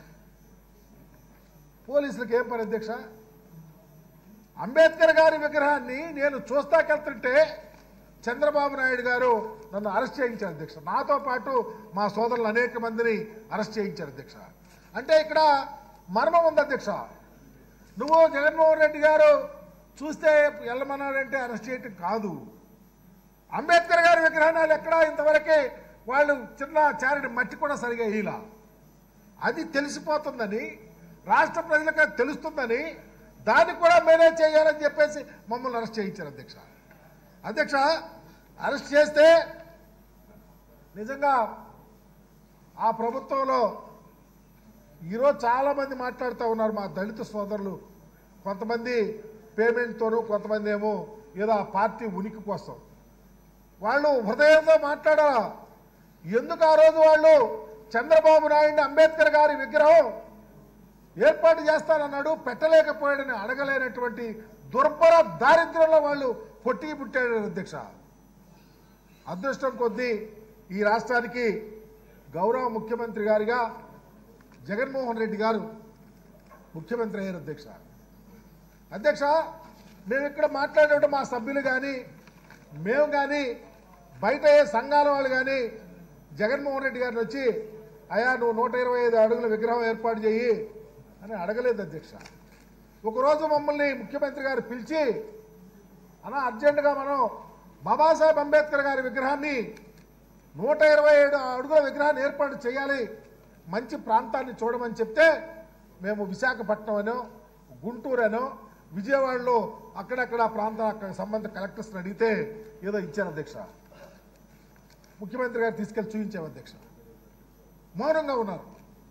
పోలీసులకు ఏం పని అధ్యక్ష? అంబేద్కర్ గారి విగ్రహాన్ని నేను చూస్తాకెళ్తుంటే చంద్రబాబు నాయుడు గారు నన్ను అరెస్ట్ చేయించారు అధ్యక్ష. నాతో పాటు మా సోదరులు అనేక మందిని అరెస్ట్ చేయించారు అధ్యక్ష. అంటే ఇక్కడ మర్మం ఉంది అధ్యక్ష. నువ్వు జగన్మోహన్ రెడ్డి గారు చూస్తే వెళ్ళమన్నాడంటే అరెస్ట్ చేయటం కాదు. అంబేద్కర్ గారి విగ్రహాలు ఎక్కడా ఇంతవరకే వాళ్ళు చిన్న చారిడి మట్టి కూడా సరిగా వేయలా. అది తెలిసిపోతుందని, రాష్ట్ర ప్రజలకు తెలుస్తుందని, దాన్ని కూడా మేనేజ్ చేయాలని చెప్పేసి మమ్మల్ని అరెస్ట్ చేయించారు అధ్యక్ష. అధ్యక్ష, అరెస్ట్ చేస్తే నిజంగా ఆ ప్రభుత్వంలో ఈరోజు చాలామంది మాట్లాడుతూ ఉన్నారు మా దళిత సోదరులు. కొంతమంది పేమెంట్తోనూ, కొంతమంది ఏమో ఏదో ఆ పార్టీ ఉనికి కోసం. వాళ్ళు హృదయంతో మాట్లాడారా? ఎందుకు ఆ రోజు వాళ్ళు చంద్రబాబు నాయుడు అంబేద్కర్ గారి విగ్రహం ఏర్పాటు చేస్తానన్నాడు, పెట్టలేకపోయాడని అడగలేనటువంటి దుర్భర దారిద్ర్యంలో వాళ్ళు పొట్టి పుట్టాడు అధ్యక్ష. అదృష్టం కొద్దీ ఈ రాష్ట్రానికి గౌరవ ముఖ్యమంత్రి గారిగా జగన్మోహన్ రెడ్డి గారు ముఖ్యమంత్రి అయ్యారు అధ్యక్ష. అధ్యక్ష, మేము ఇక్కడ మాట్లాడే మా సభ్యులు కానీ, మేము కానీ, బయట ఏ సంఘాల వాళ్ళు కానీ జగన్మోహన్ రెడ్డి గారిని వచ్చి అయ్యా నువ్వు నూట ఇరవై ఐదు అడుగుల విగ్రహం ఏర్పాటు చేయి అని అడగలేదు అధ్యక్ష. ఒకరోజు మమ్మల్ని ముఖ్యమంత్రి గారు పిలిచి అలా అర్జెంటుగా మనం బాబాసాహెబ్ అంబేద్కర్ గారి విగ్రహాన్ని నూట ఇరవై ఏడు అడుగుల విగ్రహాన్ని ఏర్పాటు చేయాలి, మంచి ప్రాంతాన్ని చూడమని చెప్తే మేము విశాఖపట్నం అనో గుంటూరు అనో విజయవాడలో అక్కడక్కడ ప్రాంతం అక్కడ సంబంధిత కలెక్టర్స్ని అడిగితే ఏదో ఇచ్చారు అధ్యక్ష. ముఖ్యమంత్రి గారు తీసుకెళ్లి చూపించాము అధ్యక్ష. మౌనంగా ఉన్నారు.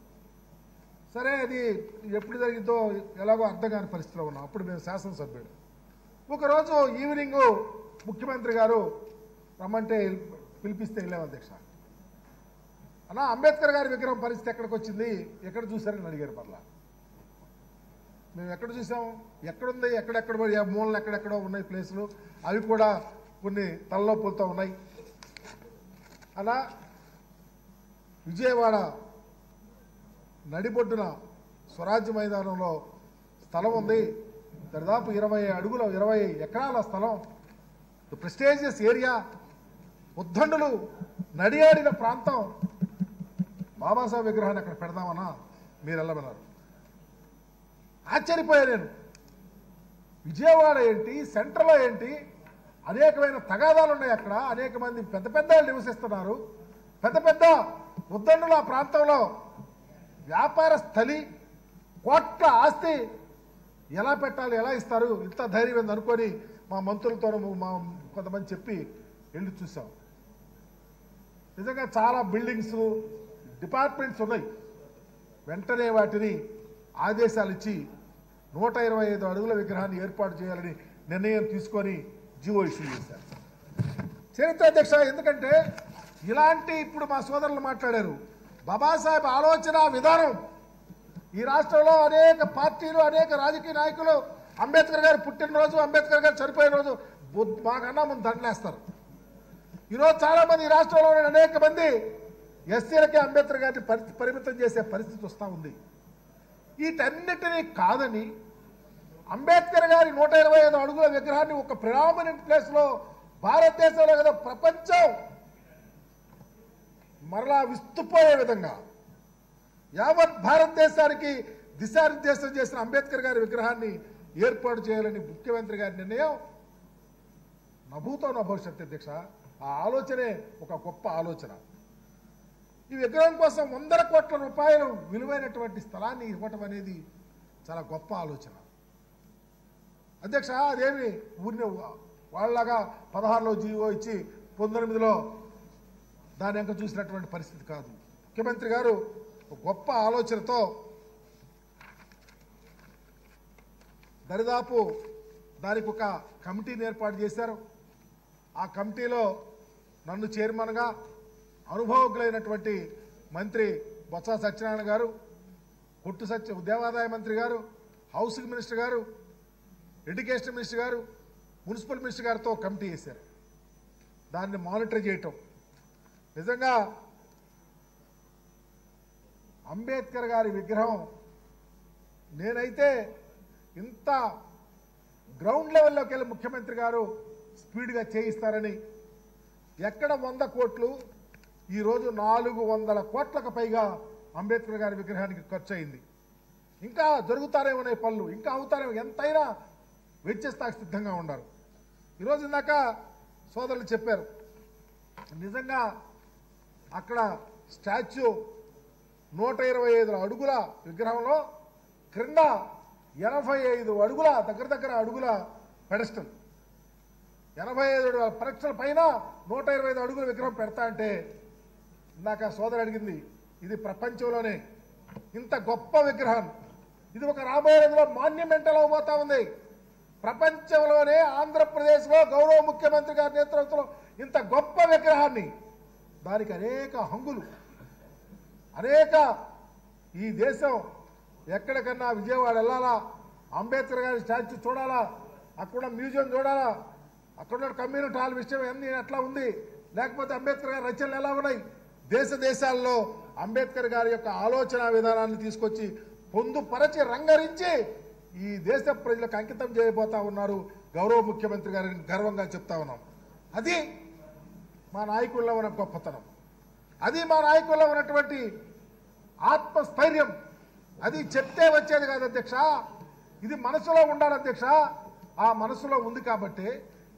సరే అది ఎప్పుడు జరిగిందో ఎలాగో అర్థం కాని పరిస్థితిలో ఉన్నాం. అప్పుడు మేము శాసనసభ్యుడు. ఒకరోజు ఈవినింగ్ ముఖ్యమంత్రి గారు రమ్మంటే పిలిపిస్తే వెళ్ళాము అధ్యక్ష. అలా అంబేద్కర్ గారి విగ్రహం పరిస్థితి ఎక్కడికి వచ్చింది, ఎక్కడ చూశారని అడిగారు. మరలా మేము ఎక్కడ చూసాం, ఎక్కడుంది, ఎక్కడెక్కడ మూలలు ఎక్కడెక్కడో ఉన్నాయి ప్లేసులు, అవి కూడా కొన్ని తలనొప్పులతో ఉన్నాయి. అలా విజయవాడ నడిబొడ్డున స్వరాజ్య మైదానంలో స్థలం ఉంది. దాదాపు ఇరవై అడుగుల ఇరవై ఎకరాల స్థలం, ప్రెస్టేజియస్ ఏరియా, ఉద్దండులు నడియాడిన ప్రాంతం. బాబాసాహెబ్ విగ్రహాన్ని అక్కడ పెడదామన్నా మీరు వెళ్ళమన్నారు. ఆశ్చర్యపోయా నేను. విజయవాడ ఏంటి, సెంట్రల్లో ఏంటి, అనేకమైన తగాదాలు ఉన్నాయి అక్కడ, అనేక మంది పెద్ద పెద్ద నివసిస్తున్నారు, పెద్ద పెద్ద ఉద్దండులు ఆ ప్రాంతంలో వ్యాపార స్థలి, కోట్ల ఆస్తి ఎలా పెట్టాలి, ఎలా ఇస్తారు, ఇంత ధైర్యం ఏంది అనుకొని మా మంత్రులతో మా కొంతమంది చెప్పి వెళ్ళి చూసాం. నిజంగా చాలా బిల్డింగ్స్ డిపార్ట్మెంట్స్ ఉన్నాయి. వెంటనే వాటిని ఆదేశాలు ఇచ్చి నూట ఇరవై ఐదు అడుగుల విగ్రహాన్ని ఏర్పాటు చేయాలని నిర్ణయం తీసుకొని జీవో ఇష్యూ చేశారు. చరిత్ర అధ్యక్ష, ఎందుకంటే ఇలాంటి ఇప్పుడు మా సోదరులు మాట్లాడారు. బాబాసాహెబ్ ఆలోచన విధానం ఈ రాష్ట్రంలో అనేక పార్టీలు, అనేక రాజకీయ నాయకులు అంబేద్కర్ గారు పుట్టినరోజు, అంబేద్కర్ గారు చనిపోయిన రోజు మాకన్నా ముందు దండలేస్తారు. ఈరోజు చాలా మంది ఈ రాష్ట్రంలో అనేక మంది ఎస్సీలకి అంబేద్కర్ గారిని పరి పరిమితం చేసే పరిస్థితి వస్తూ ఉంది. వీటన్నిటినీ కాదని అంబేద్కర్ గారి నూట ఇరవై ఐదు అడుగుల విగ్రహాన్ని ఒక ప్రిడామినెంట్ ప్లేస్లో భారతదేశంలో కదా ప్రపంచం మరలా విస్తుపోయే విధంగా యావత్ భారతదేశానికి దిశానిర్దేశం చేసిన అంబేద్కర్ గారి విగ్రహాన్ని ఏర్పాటు చేయాలని ముఖ్యమంత్రి గారి నిర్ణయం నభూతో నభవిష్యత్ అధ్యక్ష. ఆ ఆలోచనే ఒక గొప్ప ఆలోచన. ఈ విగ్రహం కోసం వందల కోట్ల రూపాయలు విలువైనటువంటి స్థలాన్ని ఇవ్వటం అనేది చాలా గొప్ప ఆలోచన అధ్యక్ష. అదేమి ఊరిని వాళ్ళలాగా పదహారులో జీవో ఇచ్చి పంతొమ్మిదిలో దాని వెంక చూసినటువంటి పరిస్థితి కాదు. ముఖ్యమంత్రి గారు గొప్ప ఆలోచనతో దరిదాపు దానికి ఒక కమిటీని ఏర్పాటు చేశారు. ఆ కమిటీలో నన్ను చైర్మన్గా, అనుభవజ్ఞులైనటువంటి మంత్రి బొత్స సత్యనారాయణ గారు, కొట్టు సత్య దేవాదాయ మంత్రి గారు, housing minister garu, education minister garu, municipal minister గారితో కమిటీ చేశారు. దాన్ని మానిటర్ చేయటం. నిజంగా అంబేద్కర్ గారి విగ్రహం నేనైతే ఇంత గ్రౌండ్ లెవెల్లోకి వెళ్ళి ముఖ్యమంత్రి గారు స్పీడ్గా చేయిస్తారని, ఎక్కడ వంద కోట్లు ఈరోజు నాలుగు వందల కోట్లకు పైగా అంబేద్కర్ గారి విగ్రహానికి ఖర్చు అయింది. ఇంకా జరుగుతారే ఉన్నాయి పనులు, ఇంకా అవుతారే, ఎంతైనా వెచ్చిస్తాకు సిద్ధంగా ఉన్నారు. ఈరోజు ఇందాక సోదరులు చెప్పారు, నిజంగా అక్కడ స్టాచ్యూ నూట ఇరవై ఐదు అడుగుల విగ్రహంలో క్రింద ఎనభై ఐదు అడుగుల దగ్గర దగ్గర అడుగుల పెడస్టల్, ఎనభై ఐదు పెడస్టల్ పైన నూట ఇరవై ఐదు అడుగుల విగ్రహం పెడతా అంటే ఇందాక సోదరు అడిగింది, ఇది ప్రపంచంలోనే ఇంత గొప్ప విగ్రహం, ఇది ఒక రాబోయే రోజుల్లో మాన్యుమెంటల్ అవబోతా ఉంది. ప్రపంచంలోనే ఆంధ్రప్రదేశ్లో గౌరవ ముఖ్యమంత్రి గారి నేతృత్వంలో ఇంత గొప్ప విగ్రహాన్ని, దానికి అనేక హంగులు, అనేక ఈ దేశం ఎక్కడికన్నా విజయవాడ వెళ్ళాలా, అంబేద్కర్ గారి స్టాచ్యూ చూడాలా, అక్కడ మ్యూజియం చూడాలా, అక్కడ కమ్యూనిటీ హాల్ విషయం అన్ని ఎట్లా ఉంది, లేకపోతే అంబేద్కర్ గారి రచనలు ఎలా ఉన్నాయి, దేశ దేశాల్లో అంబేద్కర్ గారి యొక్క ఆలోచన విధానాన్ని తీసుకొచ్చి పొందుపరచి రంగరించి ఈ దేశ ప్రజలకు అంకితం చేయబోతా ఉన్నారు గౌరవ ముఖ్యమంత్రి గారిని గర్వంగా చెప్తా ఉన్నాం. అది మా నాయకుల్లో ఉన్న గొప్పతనం, అది మా నాయకుల్లో ఉన్నటువంటి ఆత్మస్థైర్యం. అది చెప్తే వచ్చేది కాదు అధ్యక్ష, ఇది మనసులో ఉండాలి అధ్యక్ష. ఆ మనసులో ఉంది కాబట్టి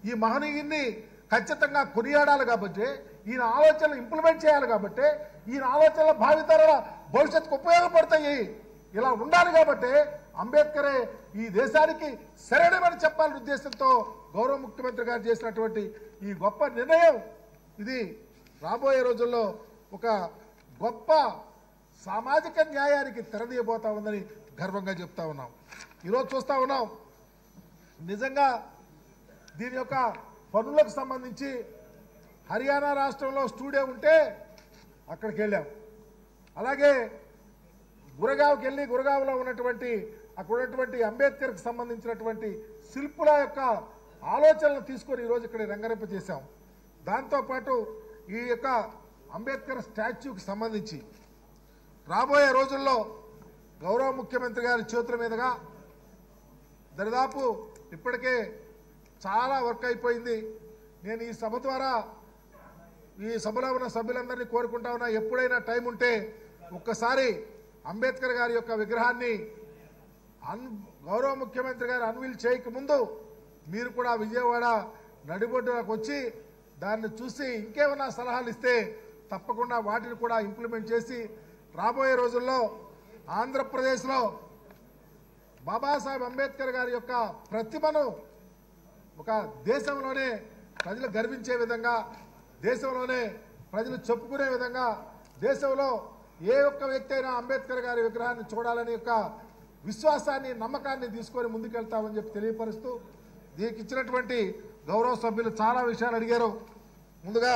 ఈ మహనీయుని ఖచ్చితంగా కొనియాడాలి కాబట్టి, ఈయన ఆలోచనలు ఇంప్లిమెంట్ చేయాలి కాబట్టి, ఈయన ఆలోచనల భావితరాల భవిష్యత్తుకు ఉపయోగపడతాయి, ఇలా ఉండాలి కాబట్టి అంబేద్కరే ఈ దేశానికి సరైనమని చెప్పాలనే ఉద్దేశంతో గౌరవ ముఖ్యమంత్రి గారు చేసినటువంటి ఈ గొప్ప నిర్ణయం ఇది రాబోయే రోజుల్లో ఒక గొప్ప సామాజిక న్యాయానికి తెరదీయబోతా ఉందని గర్వంగా చెప్తా ఉన్నాం. ఈరోజు చూస్తా ఉన్నాం, నిజంగా దీని యొక్క పనులకు సంబంధించి హర్యానా రాష్ట్రంలో స్టూడియో ఉంటే అక్కడికి వెళ్ళాం. అలాగే గురగావ్కి వెళ్ళి గురగావ్లో ఉన్నటువంటి అక్కడ ఉన్నటువంటి అంబేద్కర్కి సంబంధించినటువంటి శిల్పుల యొక్క ఆలోచనలు తీసుకొని ఈరోజు ఇక్కడ రంగరింప చేశాం. దాంతోపాటు ఈ యొక్క అంబేద్కర్ స్టాచ్యూకి సంబంధించి రాబోయే రోజుల్లో గౌరవ ముఖ్యమంత్రి గారి చేతుల మీదుగా దరిదాపు ఇప్పటికే చాలా వర్క్ అయిపోయింది. నేను ఈ సభ ద్వారా ఈ సభలో ఉన్న సభ్యులందరినీ కోరుకుంటా ఉన్నా, ఎప్పుడైనా టైం ఉంటే ఒక్కసారి అంబేద్కర్ గారి యొక్క విగ్రహాన్ని అన్ గౌరవ ముఖ్యమంత్రి గారు అన్వీల్ చేయక ముందు మీరు కూడా విజయవాడ నడిబొడ్డులకు వచ్చి దాన్ని చూసి ఇంకేమైనా సలహాలు ఇస్తే తప్పకుండా వాటిని కూడా ఇంప్లిమెంట్ చేసి రాబోయే రోజుల్లో ఆంధ్రప్రదేశ్లో బాబాసాహెబ్ అంబేద్కర్ గారి యొక్క ప్రతిభను ఒక దేశంలోనే ప్రజలు గర్వించే విధంగా, దేశంలోనే ప్రజలు చెప్పుకునే విధంగా, దేశంలో ఏ ఒక్క వ్యక్తి అయినా అంబేద్కర్ గారి విగ్రహాన్ని చూడాలని యొక్క విశ్వాసాన్ని, నమ్మకాన్ని తీసుకొని ముందుకెళ్తామని చెప్పి తెలియపరుస్తూ, దీనికి ఇచ్చినటువంటి గౌరవ సభ్యులు చాలా విషయాలు అడిగారు. ముందుగా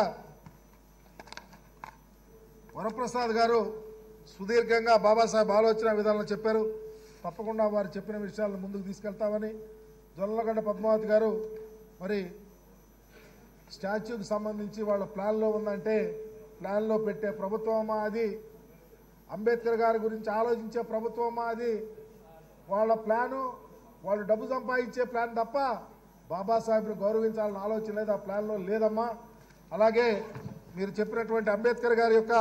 వరప్రసాద్ గారు సుదీర్ఘంగా బాబాసాహెబ్ ఆలోచన విధానాలు చెప్పారు. తప్పకుండా వారు చెప్పిన విషయాలను ముందుకు తీసుకెళ్తామని. జొన్నలగడ్డ పద్మావతి గారు మరి స్టాచ్యూకి సంబంధించి వాళ్ళ ప్లాన్లో ఉందంటే ప్లాన్లో పెట్టే ప్రభుత్వమా అది, అంబేద్కర్ గారి గురించి ఆలోచించే ప్రభుత్వమా అది, వాళ్ళ ప్లాను వాళ్ళు డబ్బు సంపాదించే ప్లాన్ తప్ప బాబాసాహెబ్ని గౌరవించాలని ఆలోచన లేదు, ఆ ప్లాన్లో లేదమ్మా. అలాగే మీరు చెప్పినటువంటి అంబేద్కర్ గారి యొక్క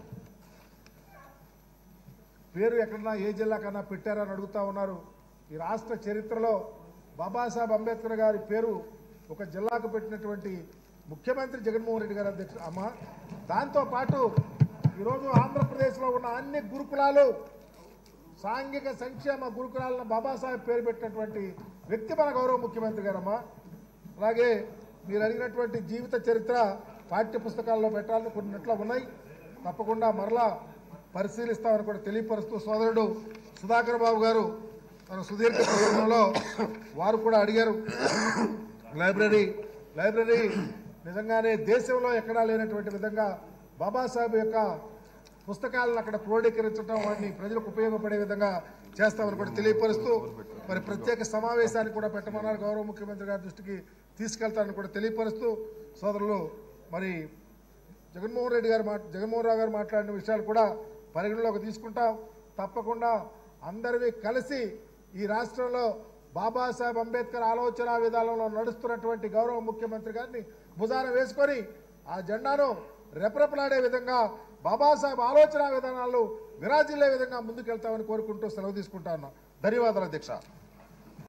పేరు ఎక్కడన్నా ఏ జిల్లా కన్నా పెట్టారని అడుగుతా ఉన్నారు. ఈ రాష్ట్ర చరిత్రలో బాబాసాహెబ్ అంబేద్కర్ గారి పేరు ఒక జిల్లాకు పెట్టినటువంటి ముఖ్యమంత్రి జగన్మోహన్ రెడ్డి గారు అధ్యక్షుడు అమ్మ. దాంతోపాటు ఈరోజు ఆంధ్రప్రదేశ్లో ఉన్న అన్ని గురుకులాలు, సాంఘిక సంక్షేమ గురుకులాలను బాబాసాహెబ్ పేరు పెట్టినటువంటి వ్యక్తి మన గౌరవ ముఖ్యమంత్రి గారమ్మా. అలాగే మీరు అడిగినటువంటి జీవిత చరిత్ర పాఠ్య పుస్తకాల్లో పెట్టాలని కొన్నిట్లో ఉన్నాయి, తప్పకుండా మరలా పరిశీలిస్తామని కూడా తెలియపరుస్తూ, సోదరుడు సుధాకర్ బాబు గారు తన సుదీర్ఘ ప్రసంగంలో వారు కూడా అడిగారు, లైబ్రరీ లైబ్రరీ నిజంగానే దేశంలో ఎక్కడా లేనటువంటి విధంగా బాబాసాహెబ్ యొక్క పుస్తకాలను అక్కడ క్రోడీకరించడం, వాటిని ప్రజలకు ఉపయోగపడే విధంగా చేస్తామని కూడా తెలియపరుస్తూ, మరి ప్రత్యేక సమావేశాన్ని కూడా పెట్టమన్నారు, గౌరవ ముఖ్యమంత్రి గారి దృష్టికి తీసుకెళ్తారని కూడా తెలియపరుస్తూ, సోదరులు మరి జగన్మోహన్ రెడ్డి గారు మా జగన్మోహన్ రావు గారు మాట్లాడిన విషయాలు కూడా పరిగణలోకి తీసుకుంటాం. తప్పకుండా అందరివి కలిసి ఈ రాష్ట్రంలో బాబాసాహెబ్ అంబేద్కర్ ఆలోచన విధానంలో నడుస్తున్నటువంటి గౌరవ ముఖ్యమంత్రి గారిని భుజాన వేసుకొని ఆ జెండాను రెపరెపలాడే విధంగా బాబాసాహెబ్ ఆలోచన విధానాలు విరాజిల్లే విధంగా ముందుకెళ్తామని కోరుకుంటూ సెలవు తీసుకుంటా ఉన్నాం. ధన్యవాదాలు అధ్యక్ష.